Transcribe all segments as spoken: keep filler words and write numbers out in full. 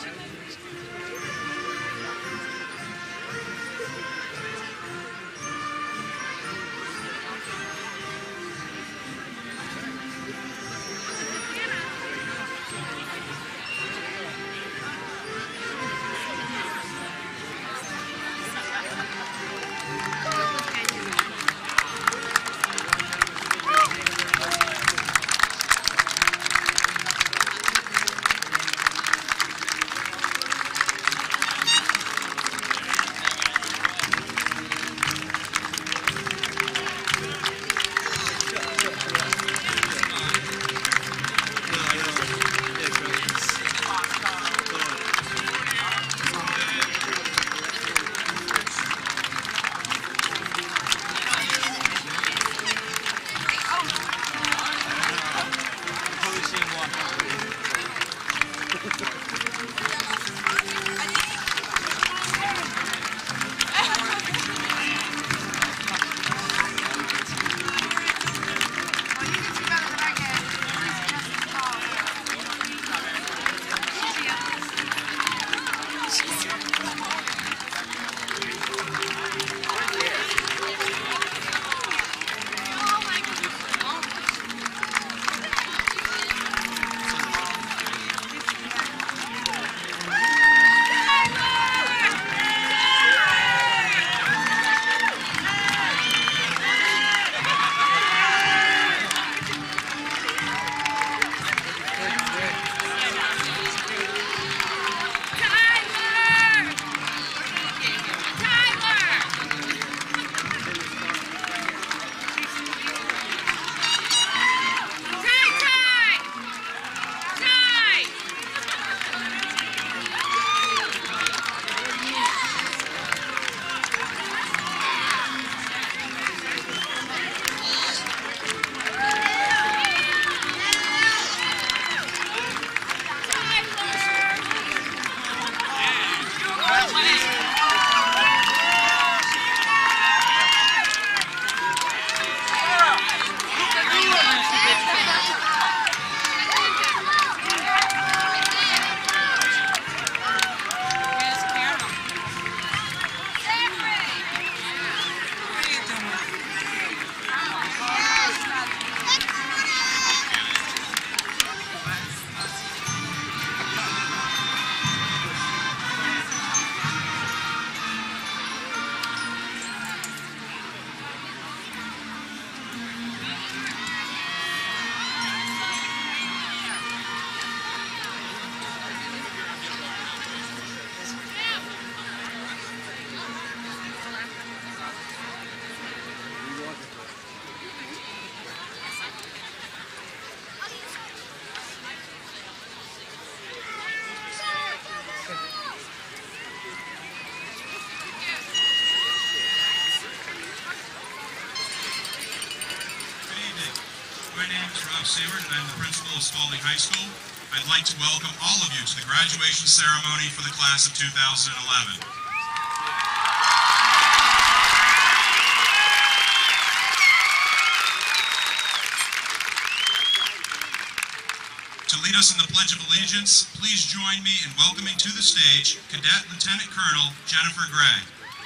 And I'm the principal of Spaulding High School. I'd like to welcome all of you to the graduation ceremony for the class of two thousand eleven. To lead us in the Pledge of Allegiance, please join me in welcoming to the stage Cadet Lieutenant Colonel Jennifer Gray.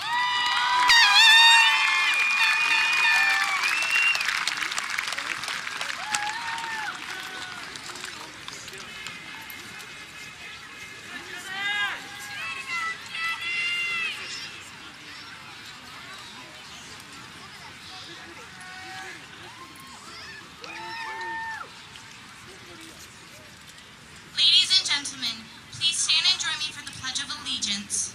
Gentlemen, please stand and join me for the Pledge of Allegiance.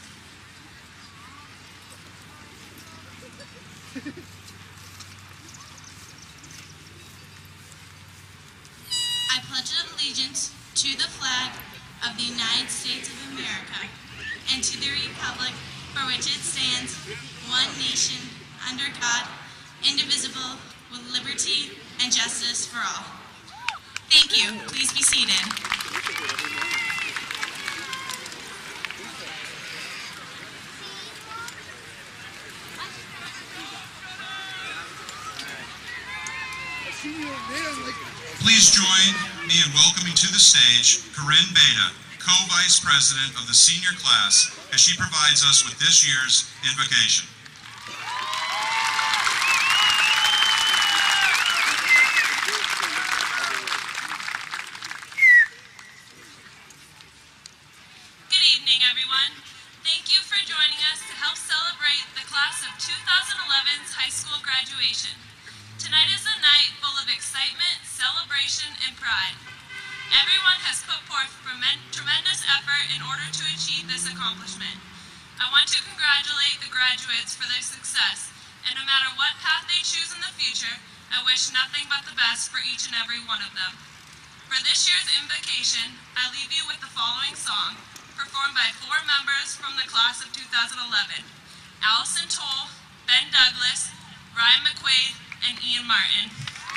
I pledge allegiance to the flag of the United States of America and to the republic for which it stands, one nation, under God, indivisible, with liberty and justice for all. Thank you. Please be seated. Please join me in welcoming to the stage Corinne Beta, co-vice president of the senior class, as she provides us with this year's invocation. Good evening, everyone. Thank you for joining us to help celebrate the class of two thousand eleven's high school graduation. Tonight is a night full of excitement, celebration, and pride. Everyone has put forth tremendous effort in order to achieve this accomplishment. I want to congratulate the graduates for their success, and no matter what path they choose in the future, I wish nothing but the best for each and every one of them. For this year's invocation, I leave you with the following song, performed by four members from the class of two thousand eleven, Allison Toll, Ben Douglas, Ryan McQuaid, and Ian Martin.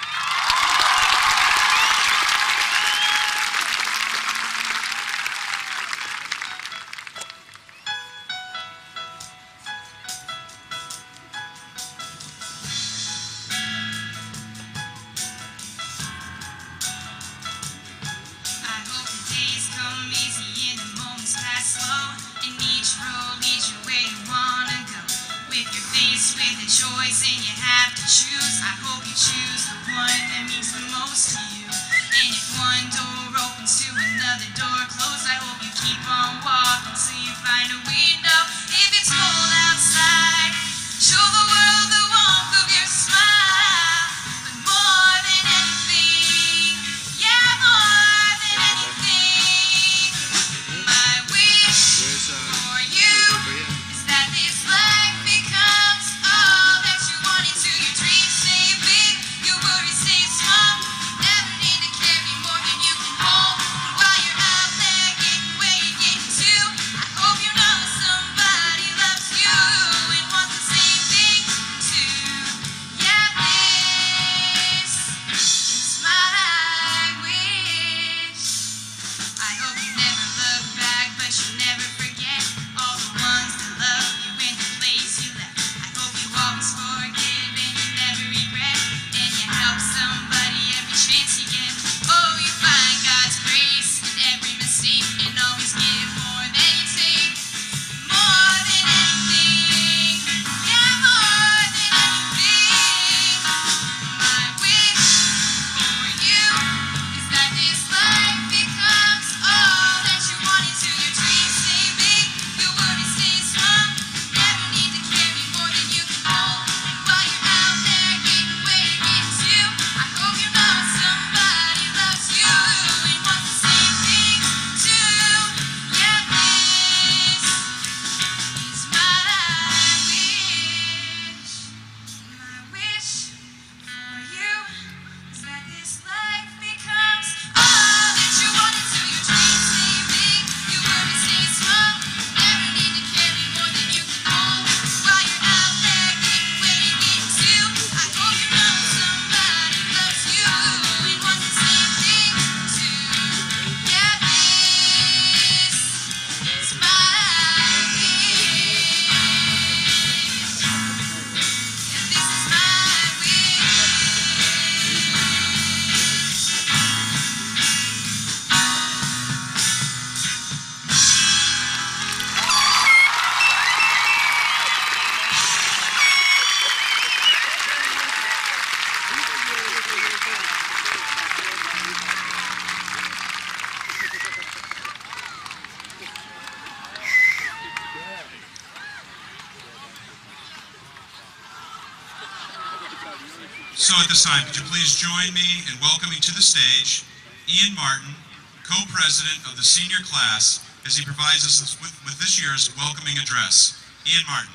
So at this time, could you please join me in welcoming to the stage Ian Martin, co-president of the senior class, as he provides us with, with this year's welcoming address. Ian Martin.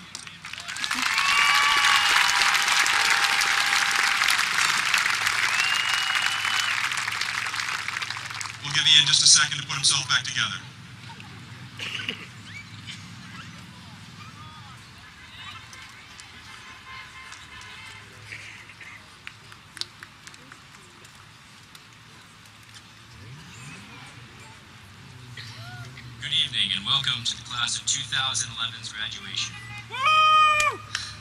We'll give Ian just a second to put himself back together. Good evening and welcome to the class of two thousand eleven's graduation. Woo!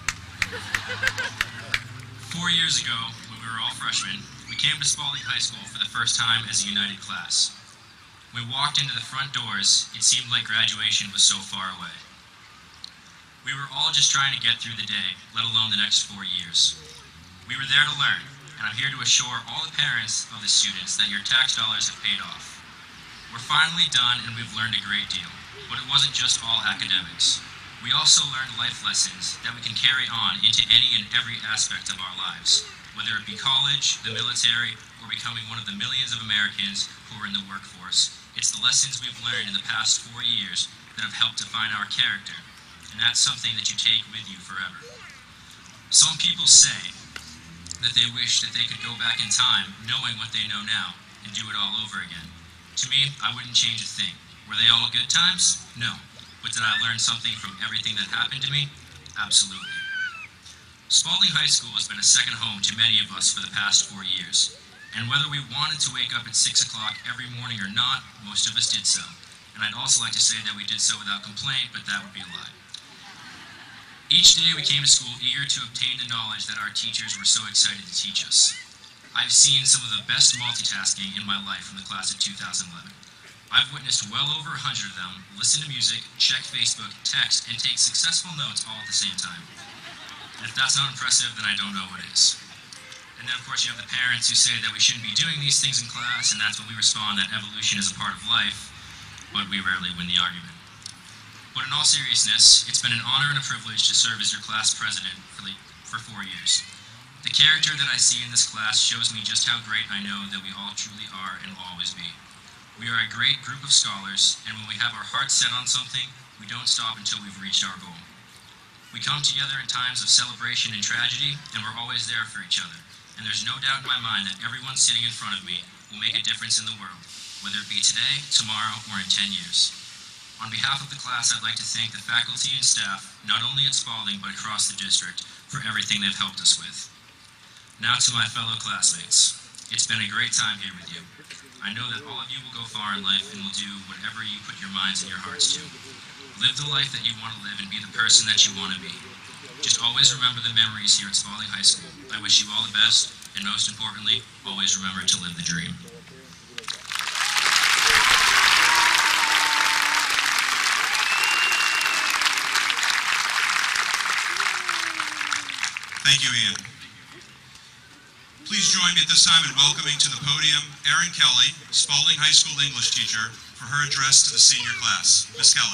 Four years ago, when we were all freshmen, we came to Spaulding High School for the first time as a united class. When we walked into the front doors, it seemed like graduation was so far away. We were all just trying to get through the day, let alone the next four years. We were there to learn, and I'm here to assure all the parents of the students that your tax dollars have paid off. We're finally done and we've learned a great deal, but it wasn't just all academics. We also learned life lessons that we can carry on into any and every aspect of our lives, whether it be college, the military, or becoming one of the millions of Americans who are in the workforce. It's the lessons we've learned in the past four years that have helped define our character, and that's something that you take with you forever. Some people say that they wish that they could go back in time knowing what they know now and do it all over again. To me, I wouldn't change a thing. Were they all good times? No. But did I learn something from everything that happened to me? Absolutely. Spaulding High School has been a second home to many of us for the past four years. And whether we wanted to wake up at six o'clock every morning or not, most of us did so. And I'd also like to say that we did so without complaint, but that would be a lie. Each day we came to school eager to obtain the knowledge that our teachers were so excited to teach us. I've seen some of the best multitasking in my life from the class of two thousand eleven. I've witnessed well over a hundred of them listen to music, check Facebook, text, and take successful notes all at the same time. And if that's not impressive, then I don't know what is. And then, of course, you have the parents who say that we shouldn't be doing these things in class, and that's when we respond that evolution is a part of life, but we rarely win the argument. But in all seriousness, it's been an honor and a privilege to serve as your class president for, the, for four years. The character that I see in this class shows me just how great I know that we all truly are and will always be. We are a great group of scholars, and when we have our hearts set on something, we don't stop until we've reached our goal. We come together in times of celebration and tragedy, and we're always there for each other. And there's no doubt in my mind that everyone sitting in front of me will make a difference in the world, whether it be today, tomorrow, or in ten years. On behalf of the class, I'd like to thank the faculty and staff, not only at Spaulding, but across the district, for everything they've helped us with. Now to my fellow classmates. It's been a great time here with you. I know that all of you will go far in life and will do whatever you put your minds and your hearts to. Live the life that you want to live and be the person that you want to be. Just always remember the memories here at Spaulding High School. I wish you all the best, and most importantly, always remember to live the dream. Thank you, Ian. Please join me at this time in welcoming to the podium Erin Kelly, Spaulding High School English teacher, for her address to the senior class. Miz Kelly.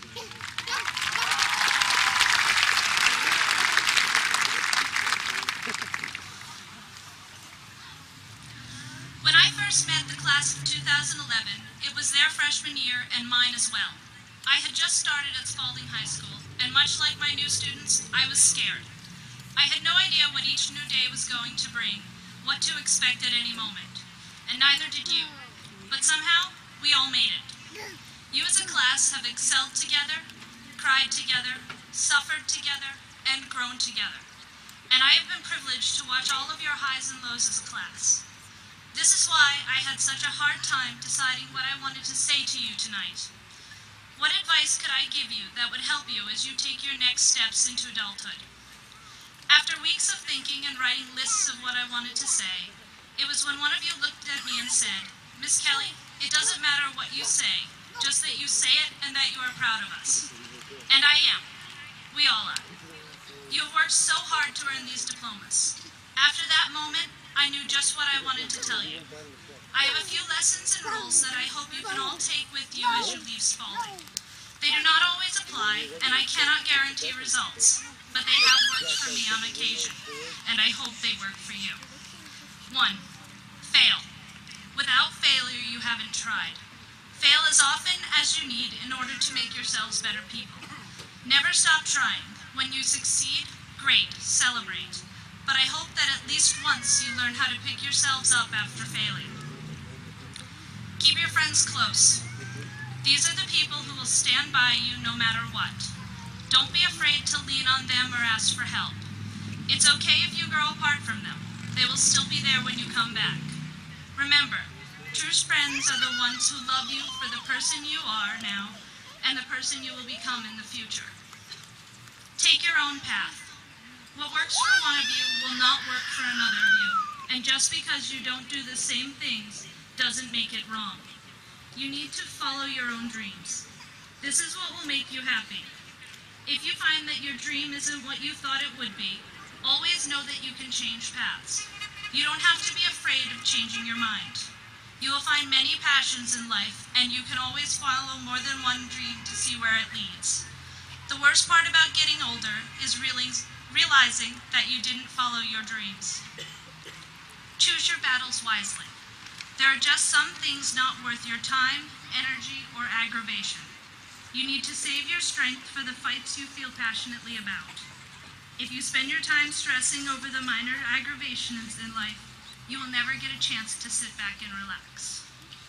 When I first met the class of two thousand eleven, it was their freshman year and mine as well. I had just started at Spaulding High School, and much like my new students, I was scared. I had no idea what each new day was going to bring, what to expect at any moment, and neither did you. But somehow, we all made it. You as a class have excelled together, cried together, suffered together, and grown together. And I have been privileged to watch all of your highs and lows as a class. This is why I had such a hard time deciding what I wanted to say to you tonight. What advice could I give you that would help you as you take your next steps into adulthood? After weeks of thinking and writing lists of what I wanted to say, it was when one of you looked at me and said, "Miss Kelly, it doesn't matter what you say, just that you say it and that you are proud of us." And I am. We all are. You have worked so hard to earn these diplomas. After that moment, I knew just what I wanted to tell you. I have a few lessons and rules that I hope you can all take with you as you leave Spaulding. They do not always apply, and I cannot guarantee results, but they have worked for me on occasion, and I hope they work for you. One, fail. Without failure, you haven't tried. Fail as often as you need in order to make yourselves better people. Never stop trying. When you succeed, great, celebrate. But I hope that at least once you learn how to pick yourselves up after failing. Keep your friends close. These are the people who will stand by you no matter what. Don't be afraid to lean on them or ask for help. It's okay if you grow apart from them. They will still be there when you come back. Remember, true friends are the ones who love you for the person you are now and the person you will become in the future. Take your own path. What works for one of you will not work for another of you, and just because you don't do the same things doesn't make it wrong. You need to follow your own dreams. This is what will make you happy. If you find that your dream isn't what you thought it would be, always know that you can change paths. You don't have to be afraid of changing your mind. You will find many passions in life, and you can always follow more than one dream to see where it leads. The worst part about getting older is really realizing that you didn't follow your dreams. Choose your battles wisely. There are just some things not worth your time, energy, or aggravation. You need to save your strength for the fights you feel passionately about. If you spend your time stressing over the minor aggravations in life, you will never get a chance to sit back and relax.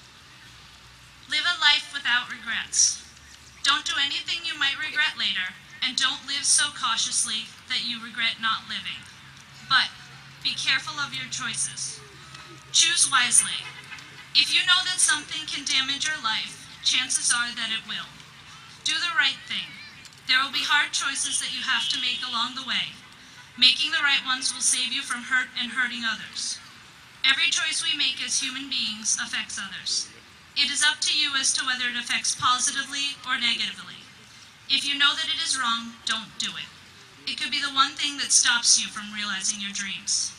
Live a life without regrets. Don't do anything you might regret later, and don't live so cautiously that you regret not living. But be careful of your choices. Choose wisely. If you know that something can damage your life, chances are that it will. Do the right thing. There will be hard choices that you have to make along the way. Making the right ones will save you from hurt and hurting others. Every choice we make as human beings affects others. It is up to you as to whether it affects positively or negatively. If you know that it is wrong, don't do it. It could be the one thing that stops you from realizing your dreams.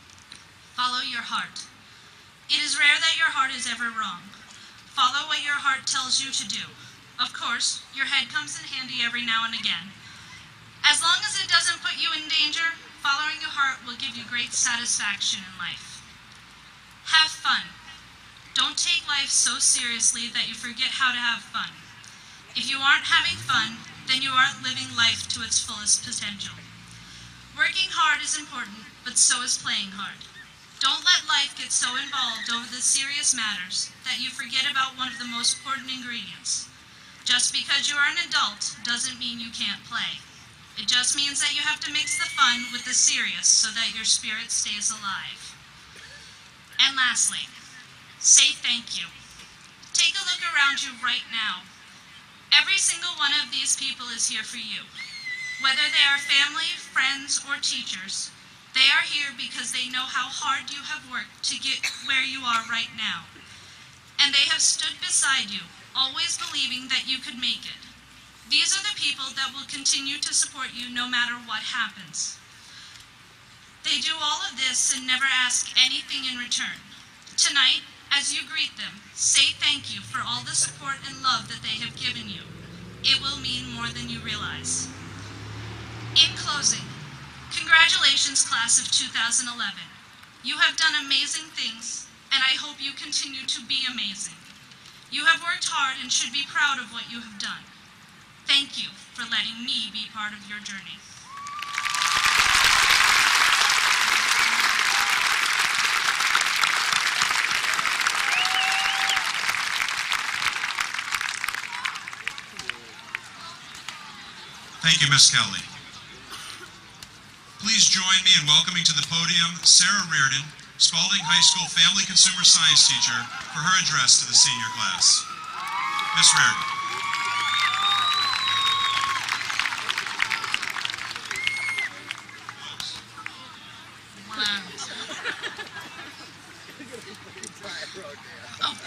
Follow your heart. It is rare that your heart is ever wrong. Follow what your heart tells you to do. Of course, your head comes in handy every now and again. As long as it doesn't put you in danger, following your heart will give you great satisfaction in life. Have fun. Don't take life so seriously that you forget how to have fun. If you aren't having fun, then you aren't living life to its fullest potential. Working hard is important, but so is playing hard. Don't let life get so involved over the serious matters that you forget about one of the most important ingredients. Just because you are an adult doesn't mean you can't play. It just means that you have to mix the fun with the serious so that your spirit stays alive. And lastly, say thank you. Take a look around you right now. Every single one of these people is here for you. Whether they are family, friends, or teachers, they are here because they know how hard you have worked to get where you are right now. And they have stood beside you, always believing that you could make it. These are the people that will continue to support you no matter what happens. They do all of this and never ask anything in return. Tonight, as you greet them, say thank you for all the support and love that they have given you. It will mean more than you realize. In closing, congratulations, class of two thousand eleven. You have done amazing things, and I hope you continue to be amazing. You have worked hard and should be proud of what you have done. Thank you for letting me be part of your journey. Thank you, Miz Kelly. Please join me in welcoming to the podium Sarah Reardon, Spaulding High School Family Consumer Science teacher, for her address to the senior class. Miz Reardon. Oh.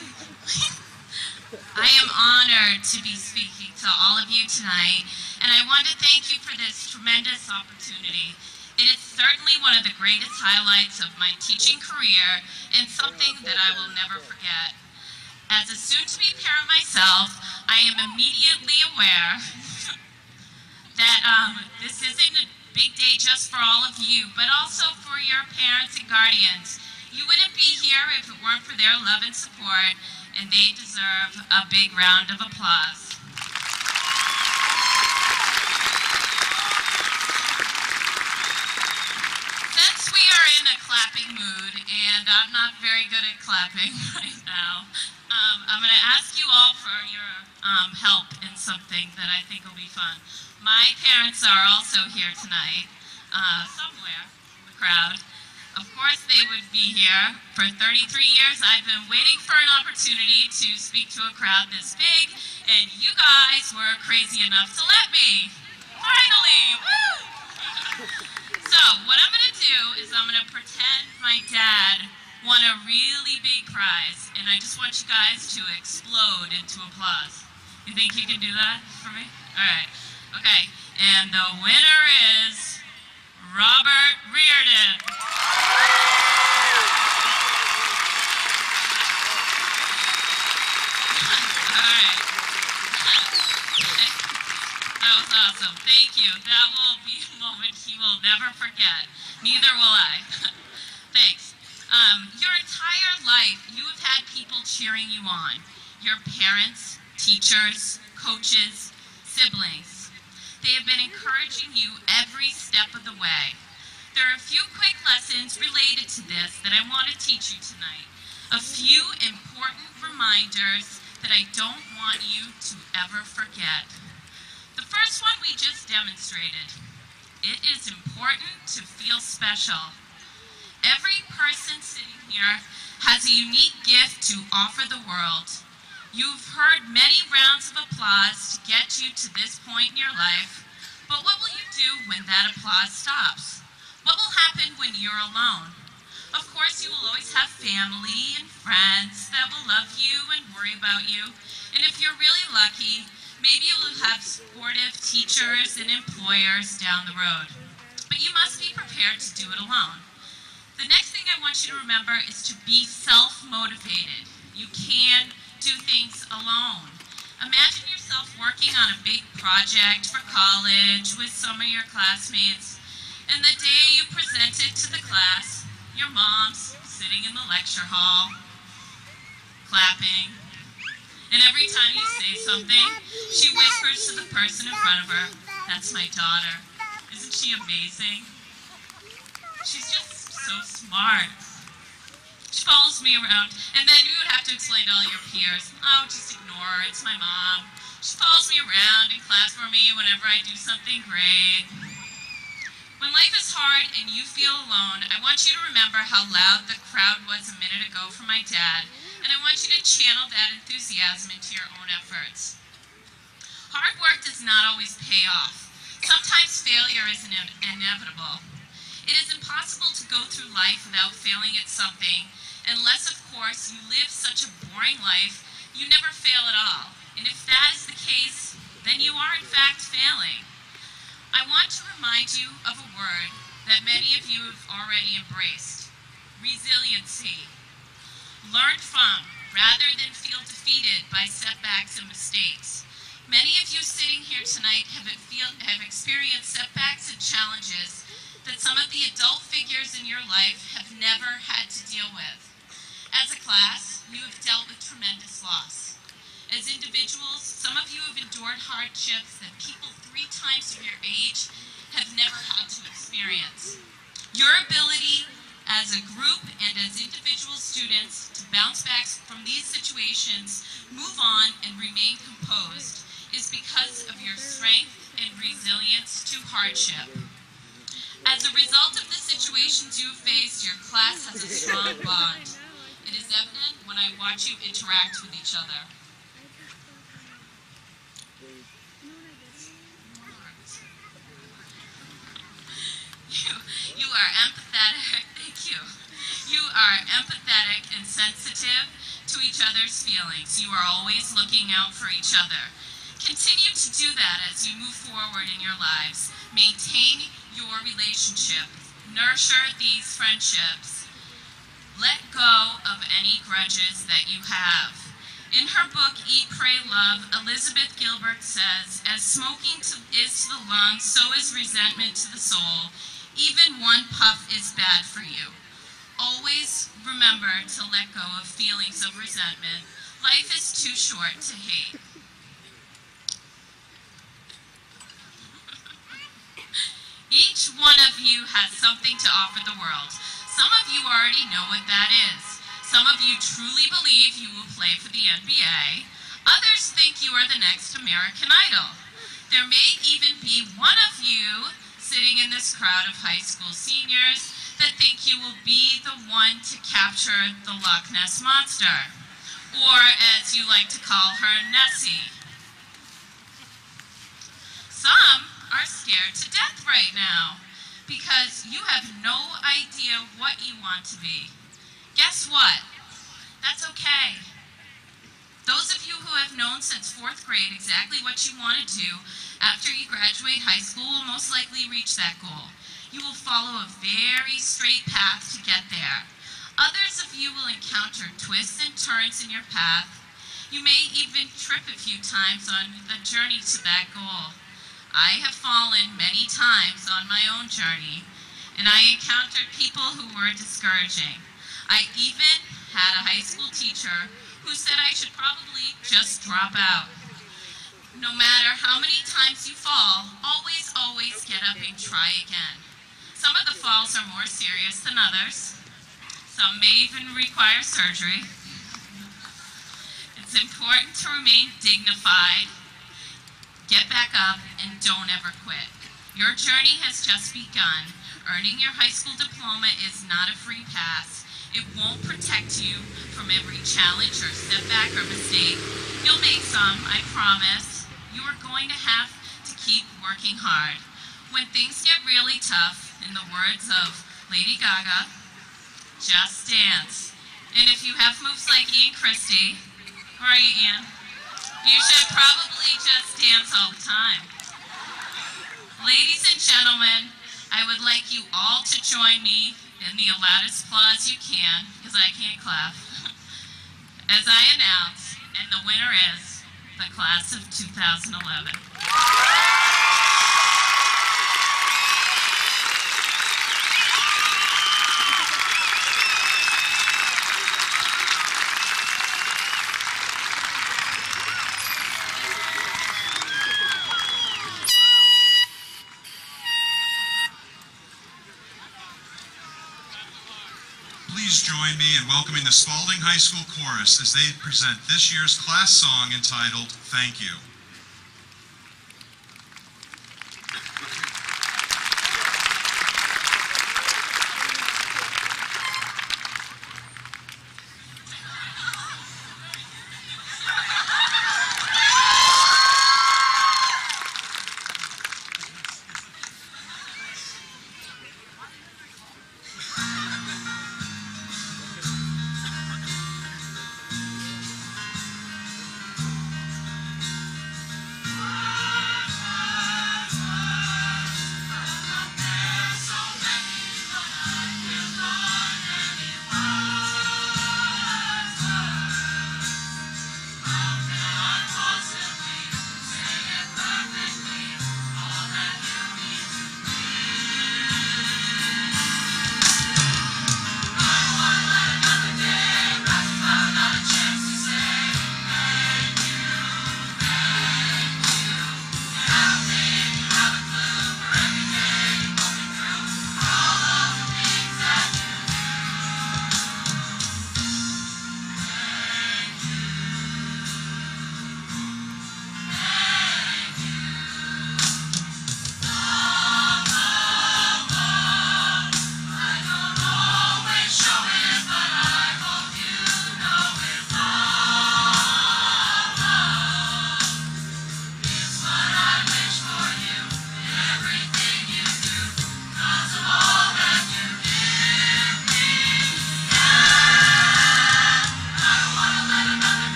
I am honored to be speaking to all of you tonight, and I want to thank you for this tremendous opportunity. It is certainly one of the greatest highlights of my teaching career and something that I will never forget. As a soon-to-be parent myself, I am immediately aware that um, this isn't a big day just for all of you, but also for your parents and guardians. You wouldn't be here if it weren't for their love and support, and they deserve a big round of applause. Since we are in a clapping mood, and I'm not very good at clapping right now, um, I'm going to ask you all for your um, help in something that I think will be fun. My parents are also here tonight, uh, somewhere in the crowd. Of course they would be here. For thirty-three years I've been waiting for an opportunity to speak to a crowd this big, and you guys were crazy enough to let me. Finally! Woo! So what I'm going to do is I'm going to pretend my dad won a really big prize, and I just want you guys to explode into applause. You think you can do that for me? All right. Okay. And the winner is Robert Reardon. All right. That was awesome. Thank you. That will be a moment he will never forget. Neither will I. Thanks. Um, your entire life, you have had people cheering you on. Your parents, teachers, coaches, siblings. They have been encouraging you every step of the way. There are a few quick lessons related to this that I want to teach you tonight. A few important reminders that I don't want you to ever forget. The first one we just demonstrated. It is important to feel special. Every person sitting here has a unique gift to offer the world. You've heard many rounds of applause to get you to this point in your life, but what will you do when that applause stops? What will happen when you're alone? Of course, you will always have family and friends that will love you and worry about you, and if you're really lucky, maybe you will have supportive teachers and employers down the road. But you must be prepared to do it alone. The next thing I want you to remember is to be self-motivated. You can do things alone. Imagine yourself working on a big project for college with some of your classmates, and the day you present it to the class, your mom's sitting in the lecture hall, clapping, and every time you say something, she whispers to the person in front of her, "That's my daughter. Isn't she amazing? She's just so smart." She follows me around, and then you would have to explain to all your peers, "Oh, just ignore her, it's my mom. She follows me around and claps for me whenever I do something great." When life is hard and you feel alone, I want you to remember how loud the crowd was a minute ago for my dad, and I want you to channel that enthusiasm into your own efforts. Hard work does not always pay off. Sometimes failure is ine- inevitable. It is impossible to go through life without failing at something, unless, of course, you live such a boring life, you never fail at all. And if that is the case, then you are in fact failing. I want to remind you of a word that many of you have already embraced: resiliency. Learn from, rather than feel defeated by setbacks and mistakes. Many of you sitting here tonight have, feel, have experienced setbacks and challenges that some of the adult figures in your life have never had to deal with. As a class, you have dealt with tremendous loss. As individuals, some of you have endured hardships that people three times your age have never had to experience. Your ability as a group and as individual students to bounce back from these situations, move on, and remain composed is because of your strength and resilience to hardship. As a result of the situations you have faced, your class has a strong bond. It is evident when I watch you interact with each other. You, you are empathetic, thank you. You are empathetic and sensitive to each other's feelings. You are always looking out for each other. Continue to do that as you move forward in your lives. Maintain your relationship. Nurture these friendships. Let go of any grudges that you have. In her book, Eat, Pray, Love, Elizabeth Gilbert says, "As smoking to, is to the lungs, so is resentment to the soul. Even one puff is bad for you." Always remember to let go of feelings of resentment. Life is too short to hate. Each one of you has something to offer the world. Some of you already know what that is. Some of you truly believe you will play for the N B A. Others think you are the next American Idol. There may even be one of you sitting in this crowd of high school seniors that think you will be the one to capture the Loch Ness Monster, or as you like to call her, Nessie. Some are scared to death right now because you have no idea what you want to be. Guess what? That's okay. Those of you who have known since fourth grade exactly what you want to do after you graduate high school will most likely reach that goal. You will follow a very straight path to get there. Others of you will encounter twists and turns in your path. You may even trip a few times on the journey to that goal. I have fallen many times on my own journey, and I encountered people who were discouraging. I even had a high school teacher who said I should probably just drop out. No matter how many times you fall, always, always get up and try again. Some of the falls are more serious than others. Some may even require surgery. It's important to remain dignified, get back up, and don't ever quit. Your journey has just begun. Earning your high school diploma is not a free pass. It won't protect you from every challenge or setback or mistake. You'll make some, I promise. You are going to have to keep working hard. When things get really tough, in the words of Lady Gaga, just dance. And if you have moves like Ian Christie, where are you, Ian? You should probably just dance all the time. Ladies and gentlemen, I would like you all to join me in the loudest applause you can, because I can't clap, as I announce, and the winner is the class of two thousand eleven. Please join me in welcoming the Spaulding High School Chorus as they present this year's class song entitled, Thank You.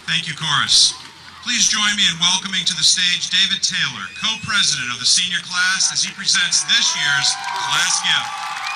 Thank you, chorus. Please join me in welcoming to the stage David Taylor, co-president of the senior class, as he presents this year's class gift.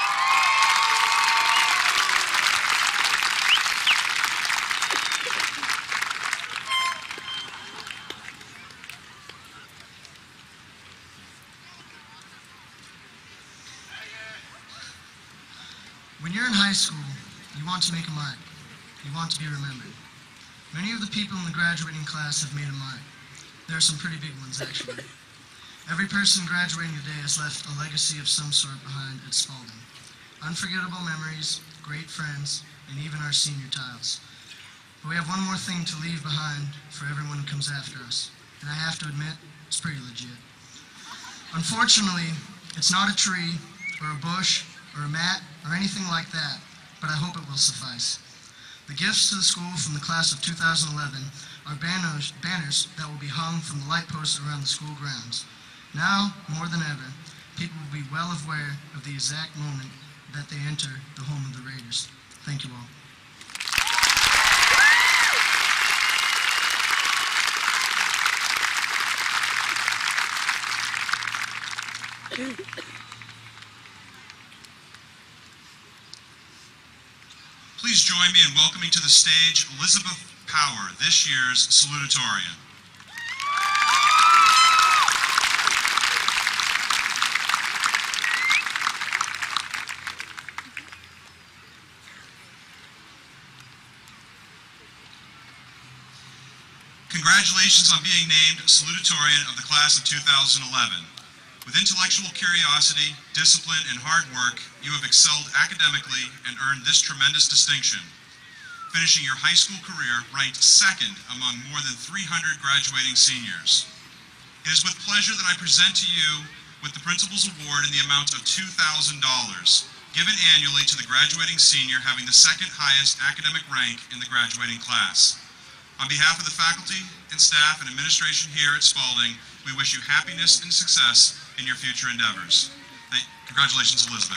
When you're in high school, you want to make a mark. You want to be remembered. Many of the people in the graduating class have made a mark. There are some pretty big ones, actually. Every person graduating today has left a legacy of some sort behind at Spaulding. Unforgettable memories, great friends, and even our senior tiles. But we have one more thing to leave behind for everyone who comes after us. And I have to admit, it's pretty legit. Unfortunately, it's not a tree, or a bush, or a mat, or anything like that, but I hope it will suffice. The gifts to the school from the class of two thousand eleven are banners, banners that will be hung from the light posts around the school grounds. Now, more than ever, people will be well aware of the exact moment that they enter the home of the Raiders. Thank you all. Please join me in welcoming to the stage Elizabeth Power, this year's salutatorian. Congratulations on being named salutatorian of the class of two thousand eleven. With intellectual curiosity, discipline, and hard work, you have excelled academically and earned this tremendous distinction. Finishing your high school career ranked second among more than three hundred graduating seniors. It is with pleasure that I present to you with the Principal's Award in the amount of two thousand dollars, given annually to the graduating senior having the second highest academic rank in the graduating class. On behalf of the faculty and staff and administration here at Spaulding, we wish you happiness and success in your future endeavors. Thank, congratulations, Elizabeth.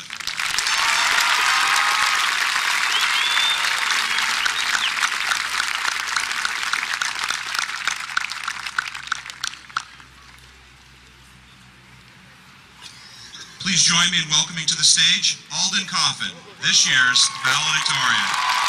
Please join me in welcoming to the stage Alden Coffin, this year's valedictorian.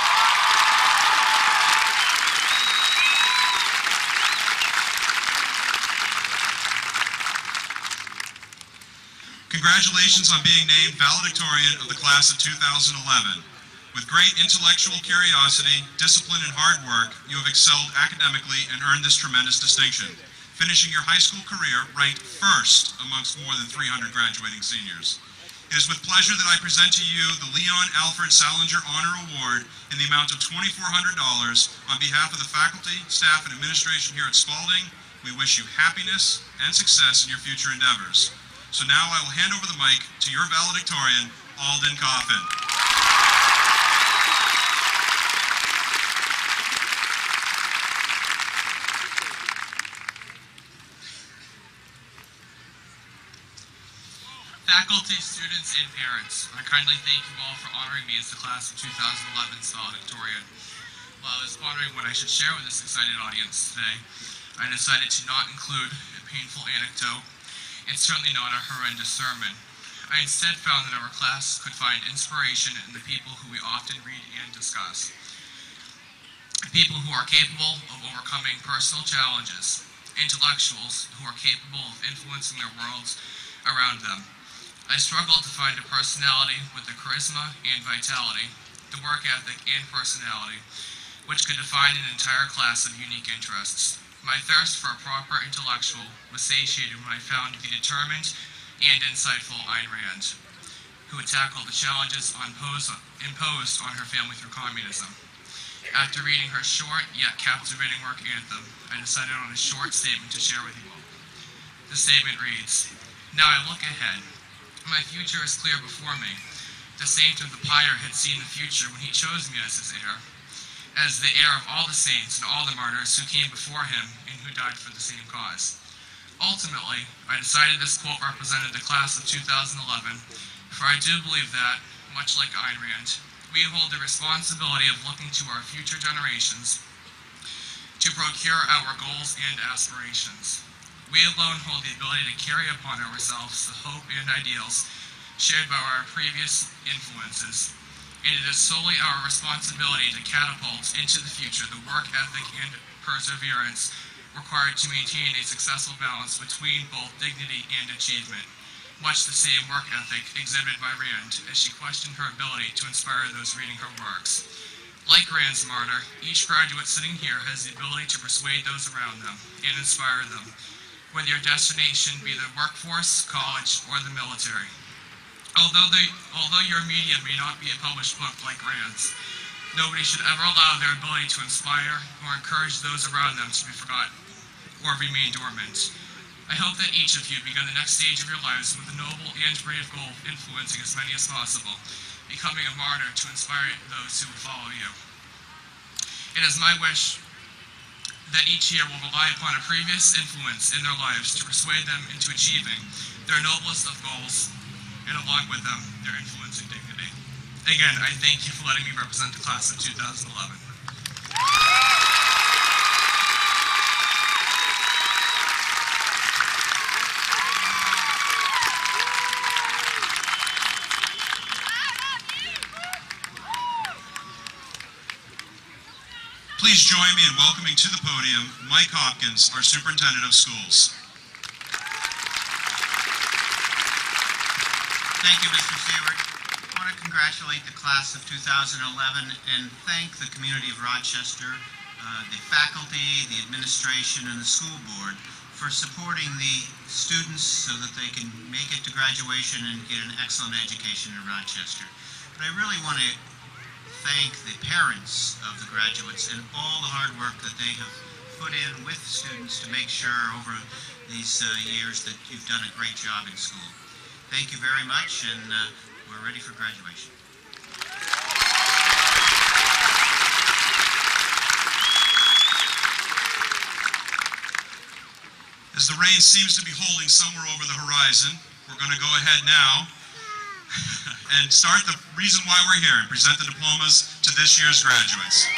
Congratulations on being named valedictorian of the class of two thousand eleven. With great intellectual curiosity, discipline, and hard work, you have excelled academically and earned this tremendous distinction, finishing your high school career ranked first amongst more than three hundred graduating seniors. It is with pleasure that I present to you the Leon Alfred Salinger Honor Award in the amount of twenty-four hundred dollars. On behalf of the faculty, staff, and administration here at Spaulding, we wish you happiness and success in your future endeavors. So now I will hand over the mic to your valedictorian, Alden Coffin. Faculty, students, and parents, I kindly thank you all for honoring me as the class of two thousand eleven's valedictorian. While I was pondering what I should share with this excited audience today, I decided to not include a painful anecdote, and certainly not a horrendous sermon. I instead found that our class could find inspiration in the people who we often read and discuss. People who are capable of overcoming personal challenges, intellectuals who are capable of influencing their worlds around them. I struggled to find a personality with the charisma and vitality, the work ethic and personality, which could define an entire class of unique interests. My thirst for a proper intellectual was satiated when I found the determined and insightful Ayn Rand, who would tackle the challenges imposed on her family through communism. After reading her short yet captivating work Anthem, I decided on a short statement to share with you all. The statement reads, "Now I look ahead. My future is clear before me. The saint of the pyre had seen the future when he chose me as his heir, as the heir of all the saints and all the martyrs who came before him and who died for the same cause." Ultimately, I decided this quote represented the class of two thousand eleven, for I do believe that, much like Ayn Rand, we hold the responsibility of looking to our future generations to procure our goals and aspirations. We alone hold the ability to carry upon ourselves the hope and ideals shared by our previous influences, and it is solely our responsibility to catapult into the future the work ethic and perseverance required to maintain a successful balance between both dignity and achievement. Much the same work ethic exhibited by Rand as she questioned her ability to inspire those reading her works. Like Rand's martyr, each graduate sitting here has the ability to persuade those around them and inspire them, whether your destination be the workforce, college, or the military. Although, the, although your medium may not be a published book like Rand's, nobody should ever allow their ability to inspire or encourage those around them to be forgotten or remain dormant. I hope that each of you begin the next stage of your lives with the noble and brave goal of influencing as many as possible, becoming a martyr to inspire those who will follow you. It is my wish that each year will rely upon a previous influence in their lives to persuade them into achieving their noblest of goals, and along with them, their influence and dignity. Again, I thank you for letting me represent the class of two thousand eleven. Please join me in welcoming to the podium Mike Hopkins, our Superintendent of Schools. Thank you, Mister Seward. I want to congratulate the class of two thousand eleven and thank the community of Rochester, uh, the faculty, the administration, and the school board for supporting the students so that they can make it to graduation and get an excellent education in Rochester. But I really want to thank the parents of the graduates and all the hard work that they have put in with students to make sure over these uh, years that you've done a great job in school. Thank you very much, and uh, we're ready for graduation. As the rain seems to be holding somewhere over the horizon, we're going to go ahead now and start the reason why we're here and present the diplomas to this year's graduates.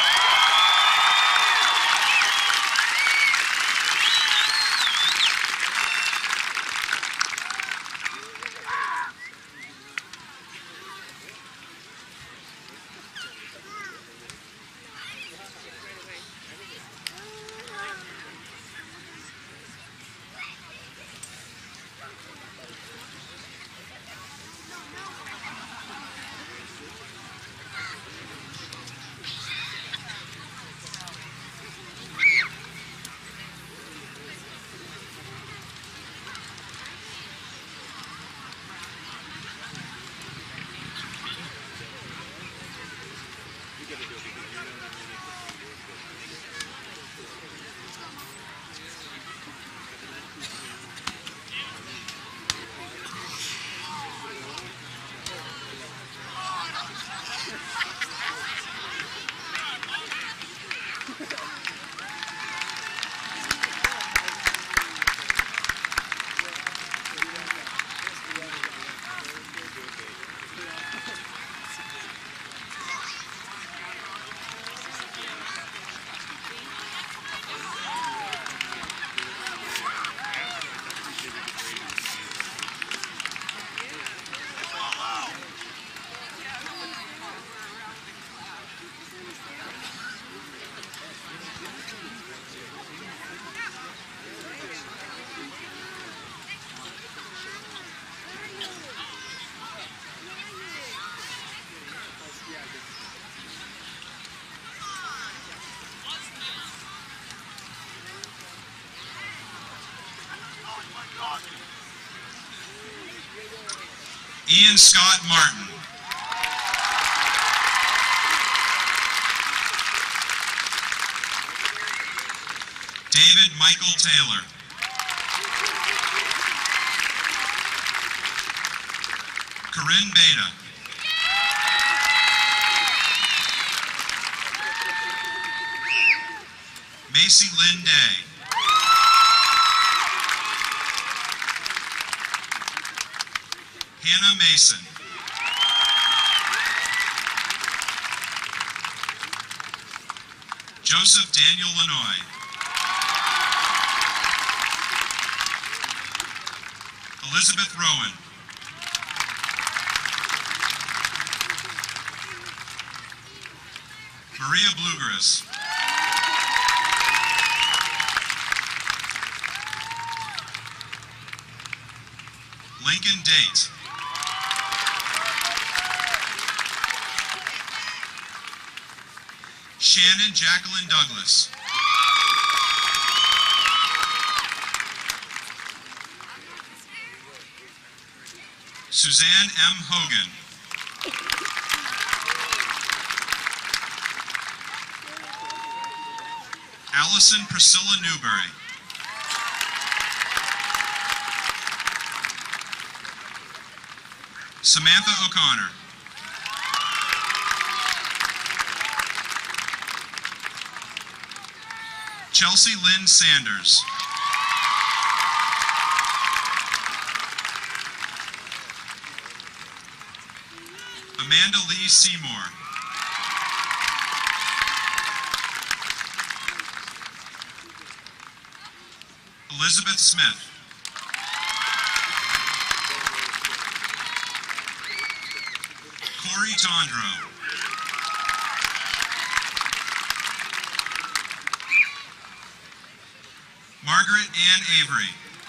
Ian Scott Martin. David Michael Taylor. Corinne Beta. Macy Lynn Day. Hannah Mason. Joseph Daniel Lanoy. Elizabeth Rowan. Maria Bluegrass. Lincoln Date. Shannon Jacqueline Douglas. Suzanne M. Hogan. Allison Priscilla Newberry. Samantha O'Connor. Chelsea Lynn Sanders. Amanda Lee Seymour. Elizabeth Smith. Corey Tondro. Margaret Ann Avery.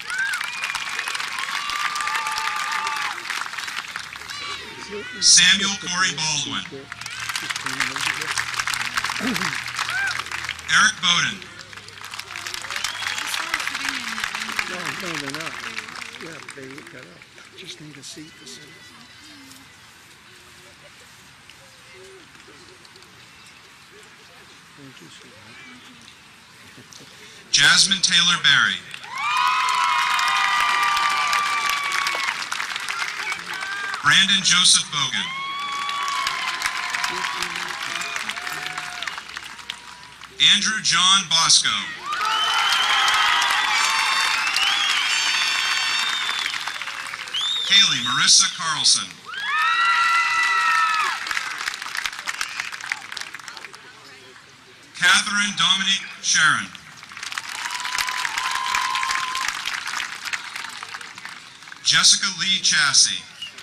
Samuel Corey Baldwin. Eric Bowden. No, no, they're not. Yeah, they got up. Just need a seat to sit. Thank you, sweetheart. Jasmine Taylor Berry. Brandon Joseph Bogan. Andrew John Bosco. Haley Marissa Carlson. Catherine Dominique Sharon. Jessica Lee Chassie.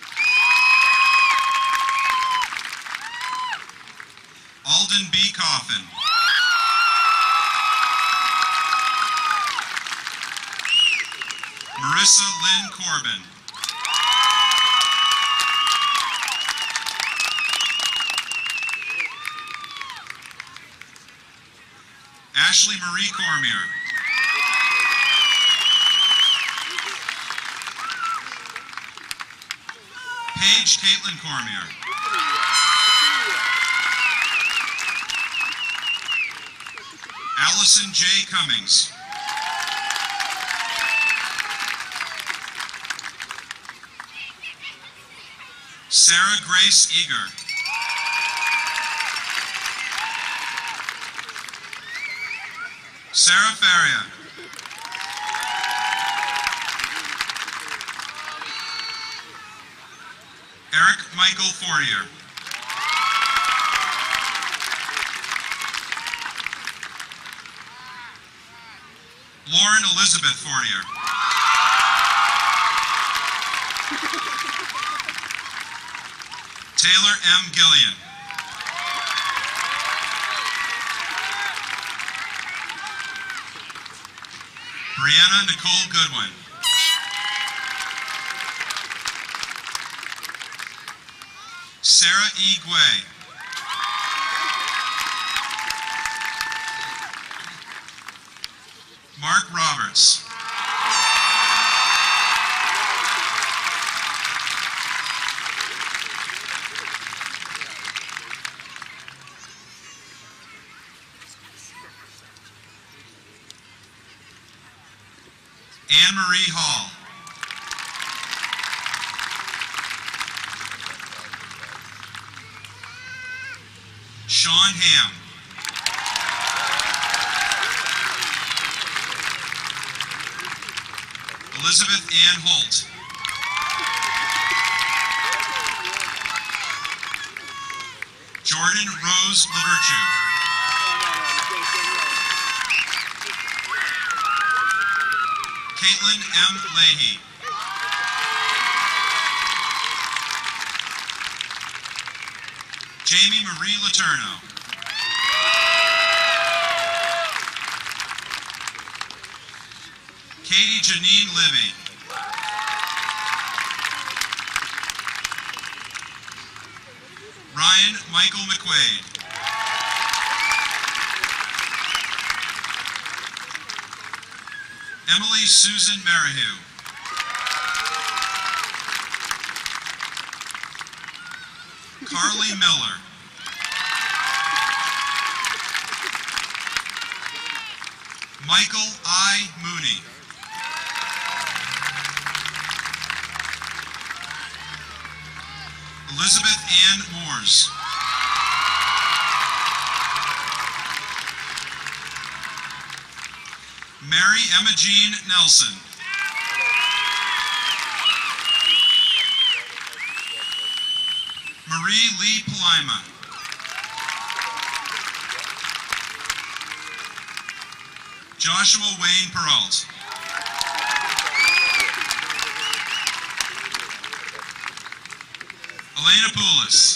Alden B. Coffin. Marissa Lynn Corbin. Ashley Marie Cormier. Paige Caitlin Cormier. Allison J. Cummings. Sarah Grace Eager. Sarah Faria. Eric Michael Fortier. Lauren Elizabeth Fortier. Taylor M. Gillian. Brianna Nicole Goodwin. Sarah E. Guay. Mark Roberts. Anne Marie Hall. Sean Ham. Elizabeth Ann Holt. Jordan Rose LaVirtue. Caitlin M. Leahy. Jamie Marie Letourneau. Katie Janine Libby. Ryan Michael McQuaid. Emily Susan Merrihew. Carly Miller. Michael I. Mooney. Elizabeth Ann Moores. Mary Emma Jean Nelson. Marie Lee Palima. Joshua Wayne Peralt. Elena Poulos.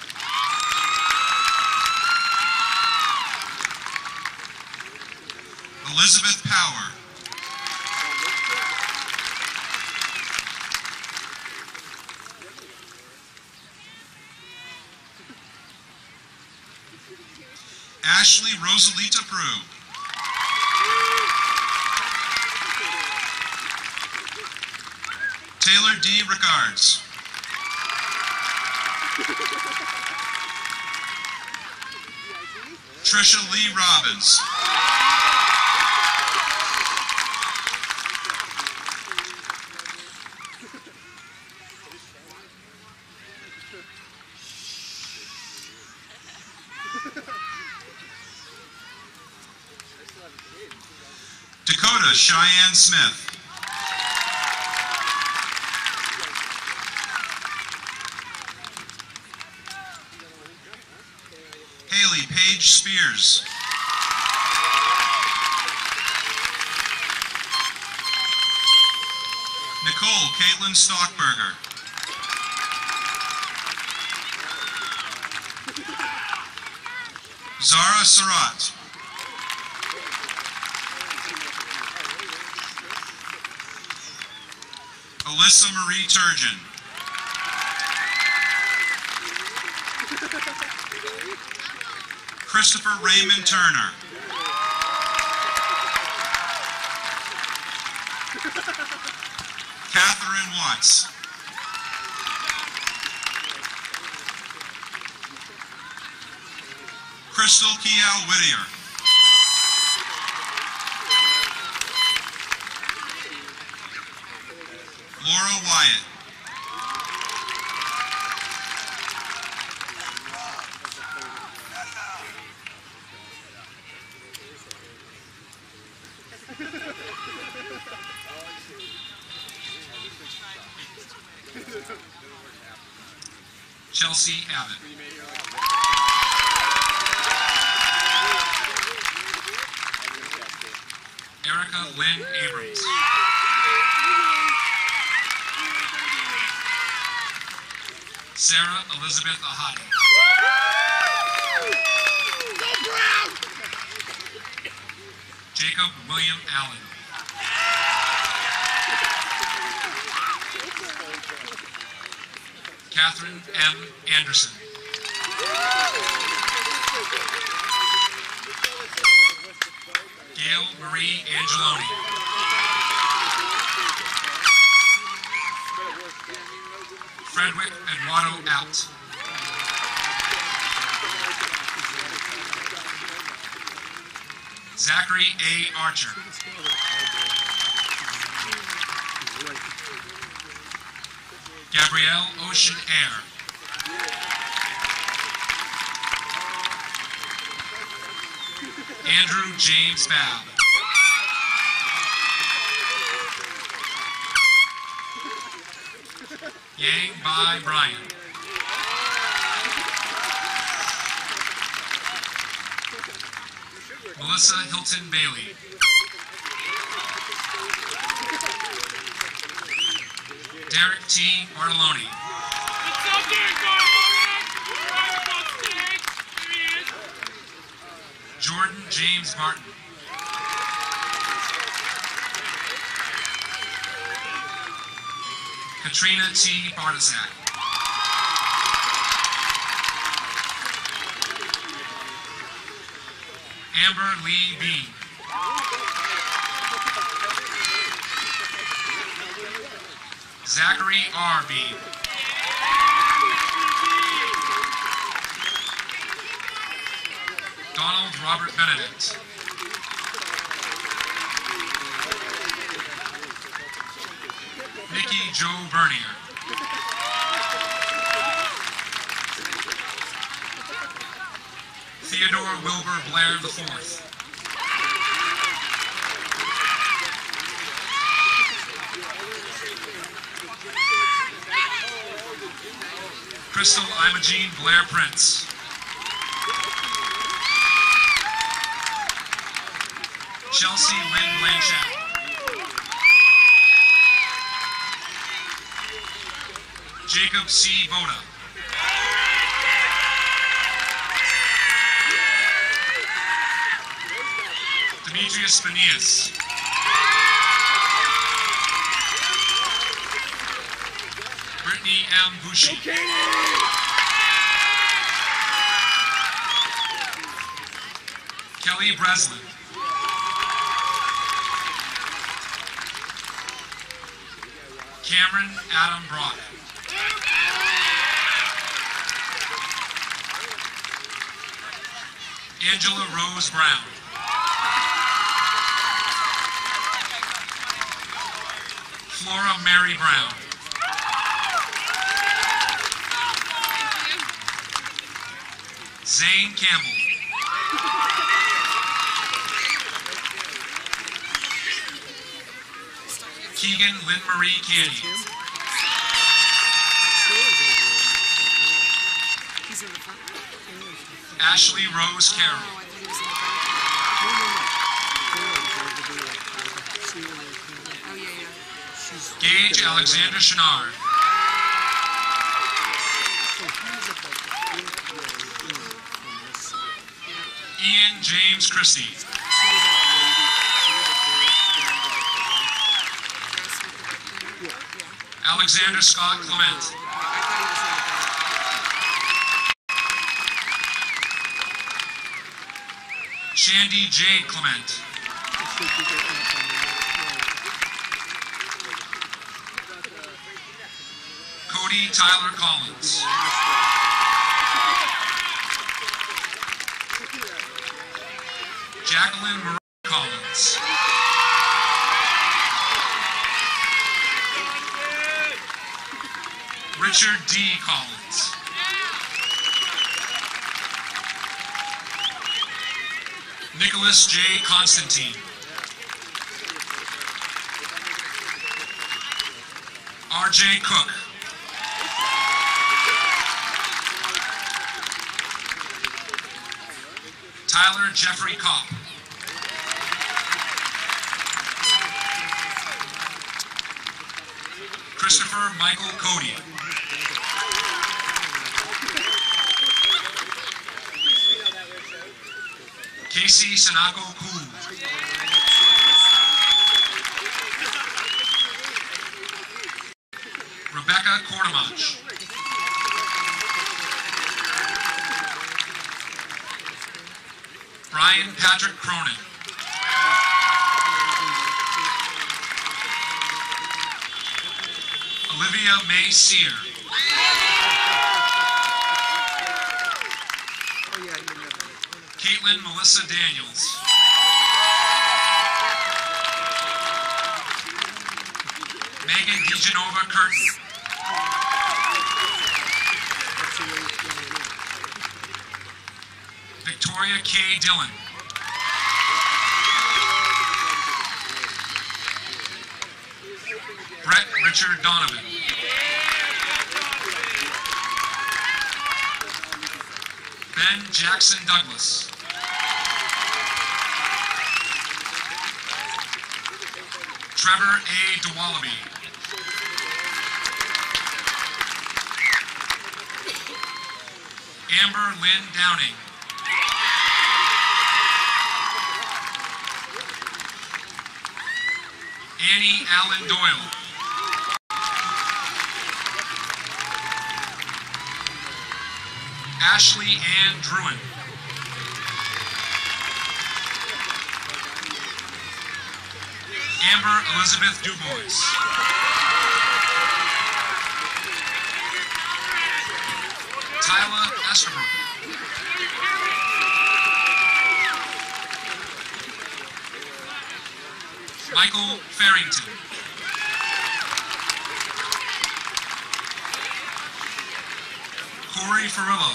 Elizabeth Power. Ashley Rosalita Prue. Taylor D. Ricards. Trisha Lee Robbins. Dakota Cheyenne Smith. Haley Paige Spears. Nicole Caitlin Stockberger. Zara Surratt. Alyssa Marie Turgeon. Christopher Raymond Turner. Catherine Watts. Crystal Kiel Whittier. Laura Wyatt. Chelsea Abbott. Erica Lynn Abrams. Sarah Elizabeth Ahadi. Jacob William Allen. Catherine M. Anderson. Gail Marie Angeloni. Frederick Eduardo Out. Zachary A. Archer. Gabrielle Ocean Air. Andrew James Babb. Yang Bai Bryan. Melissa Hilton Bailey. Derek T. Bartoloni. Jordan James Martin. Katrina T. Bartizak. Amber Lee Bean. Zachary R. Bean. Donald Robert Benedict. Nikki Joe Bernier. Theodore Wilbur Blair the fourth. Crystal Imogene Blair Prince. Chelsea Lynn Blanchett. Jacob C. Boda. Demetrius Benias. Brittany M. Bushi. Kelly Breslin. Cameron Adam Brock. Angela Rose Brown. Flora Mary Brown. Zane Campbell. Keegan Lynn Marie Candy. Ashley Rose Carroll. Gage Alexander Chenard. Ian James Christie. Alexander Scott Clement. Shandy J. Clement. Cody Tyler Collins. Jacqueline Marie Collins. Richard D. Collins. Nicholas J. Constantine. R J Cook. Tyler Jeffrey Kopp. Christopher Michael Cody. Casey Sanako Koo. Rebecca Kortemach. Brian Patrick Cronin. Olivia May Sear. Caitlin Melissa Daniels. Megan DeGenova Curtin. Victoria K. Dillon. Brett Richard Donovan. Ben Jackson Douglas. Trevor A. DeWallaby. Amber Lynn Downing. Annie Allen Doyle. Ashley Ann Druin. Amber Elizabeth Dubois. Tyler Estabrook. Michael Farrington. Corey Farillo.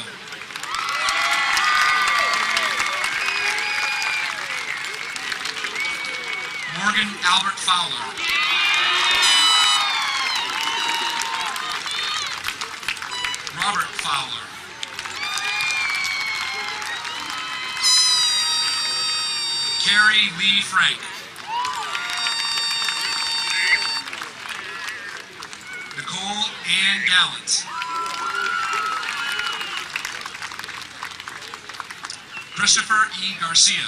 Morgan Albert Fowler. Robert Fowler. Carrie Lee Frank. Nicole Ann Gallant. Christopher E. Garcia.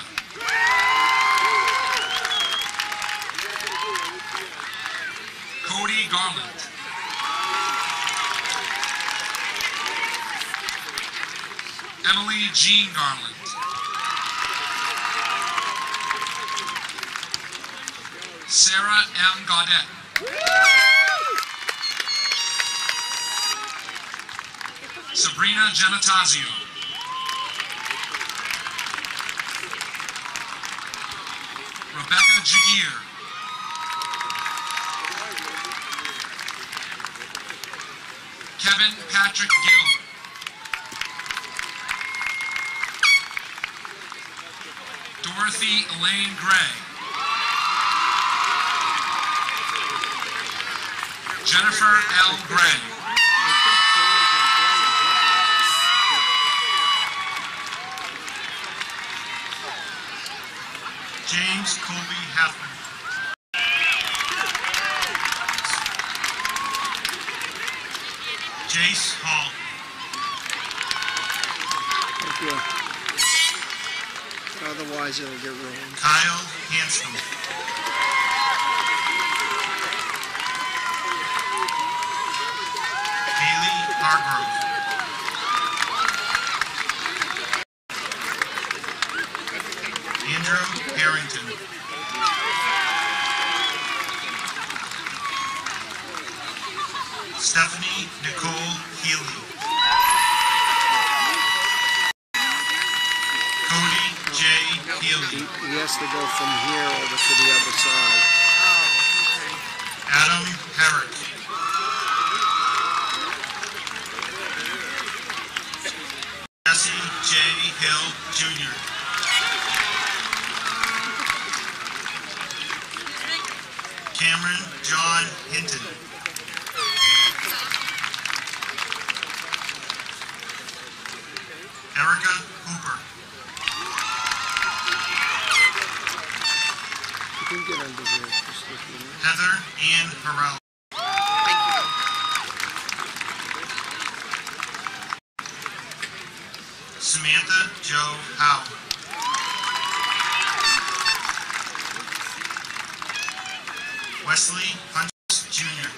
Cody Garland. Emily Jean Garland. Sarah M. Gaudette. Sabrina Genitazio. Rebecca Jagir. Kevin Patrick Gill. Dorothy Elaine Gray. Jennifer L. Gray. James Colby Halfman. Jace Hall. Thank you. Otherwise it'll get ruined. Kyle Hanscom. Haley Hargrove. Andrew Harrington. Stephanie Nicole Healy. Cody J. Healy. He, he has to go from here over to the other side. Adam Herrick. Jesse J. Hill Junior Cameron John Hinton. Erica Hooper. You can get under here. Just look in there. Heather Ann Harrell. Samantha Jo Howe. Wesley Hunts Junior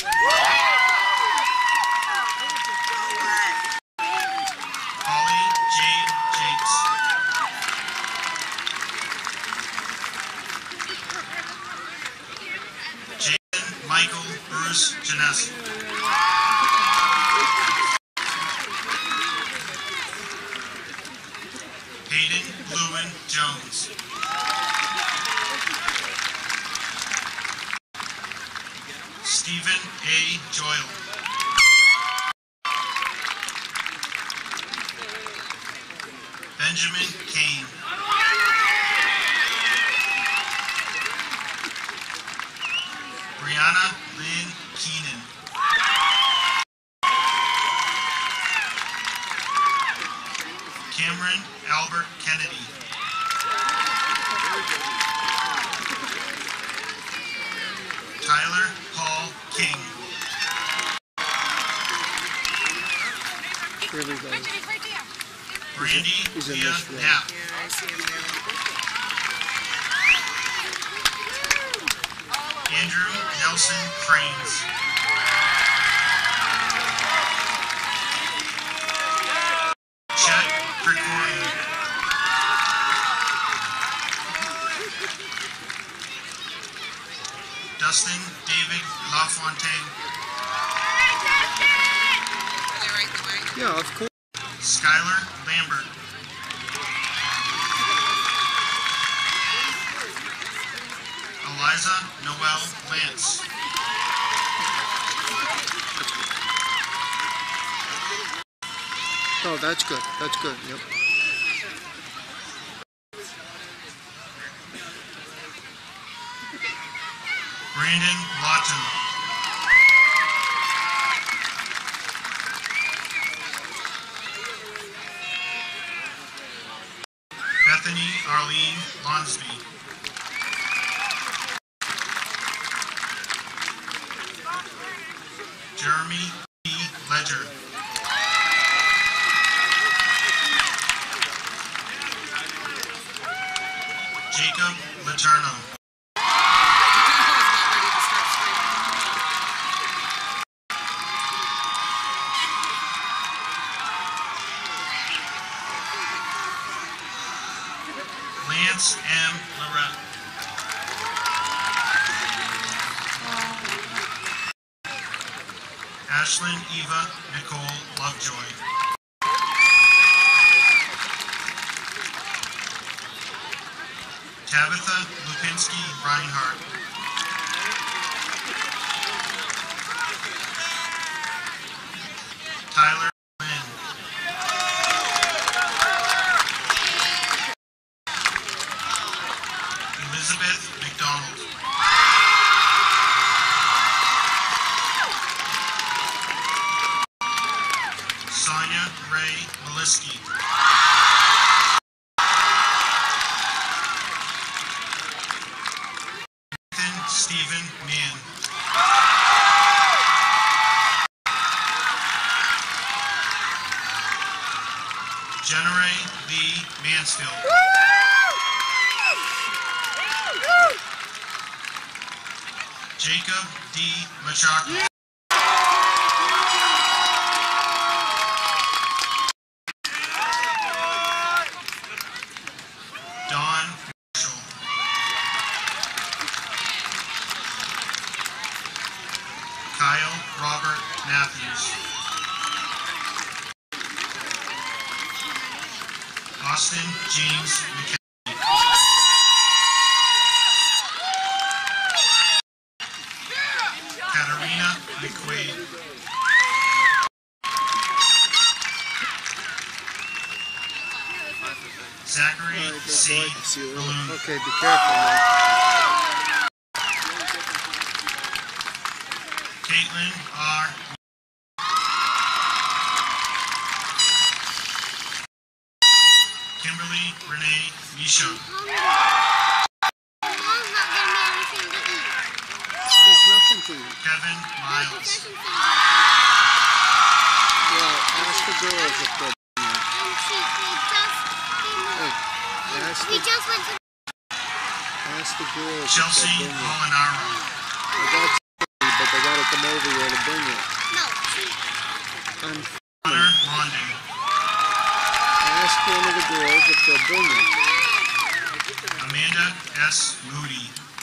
Holly Jade Jakes. Jason Michael Bruce Janessa. Hayden Lewin Jones. Stephen A. Joyle. Benjamin Kane. Brianna Lynn Keenan. Cameron Albert Kennedy. Tyler Paul King. Here we go. Brandy He's in Leah this row. Knapp. Yeah, I see him now. Andrew Nelson Cranes. Chet Krikorian. Dustin David LaFontaine. Are they right the way? Yeah, of course. Skylar Lambert. Eliza Noel Lance. Oh, that's good. That's good. Yep. Brandon Lawton. Bethany Arlene Lonsby. Jeremy P. Ledger. Jacob Laterno. Lance M. Lorette. Ashlyn Eva Nicole Lovejoy. Tabitha Lupinski Reinhardt. Tyler Lynn. Elizabeth McDonald. Sonia Ray Maliski. Nathan Stephen Mann. Jenere Lee Mansfield. Jacob D. Marchacos. Don Marshall. Kyle Robert Matthews. Austin James McKenna. Katarina McQuaid. Zachary C. Balloon. Okay, be careful, man. Caitlin R. Kimberly Renee Michaud. There's nothing to eat. Kevin Miles. Well, ask the girls if they're Ask We the, just went to ask the girls Chelsea if they're bringing it. Molinaro. They got something, but they gotta come over here to bring it. no. She, I'm Connor Monding. Ask one of the girls if they'll bring it. Amanda S. Moody.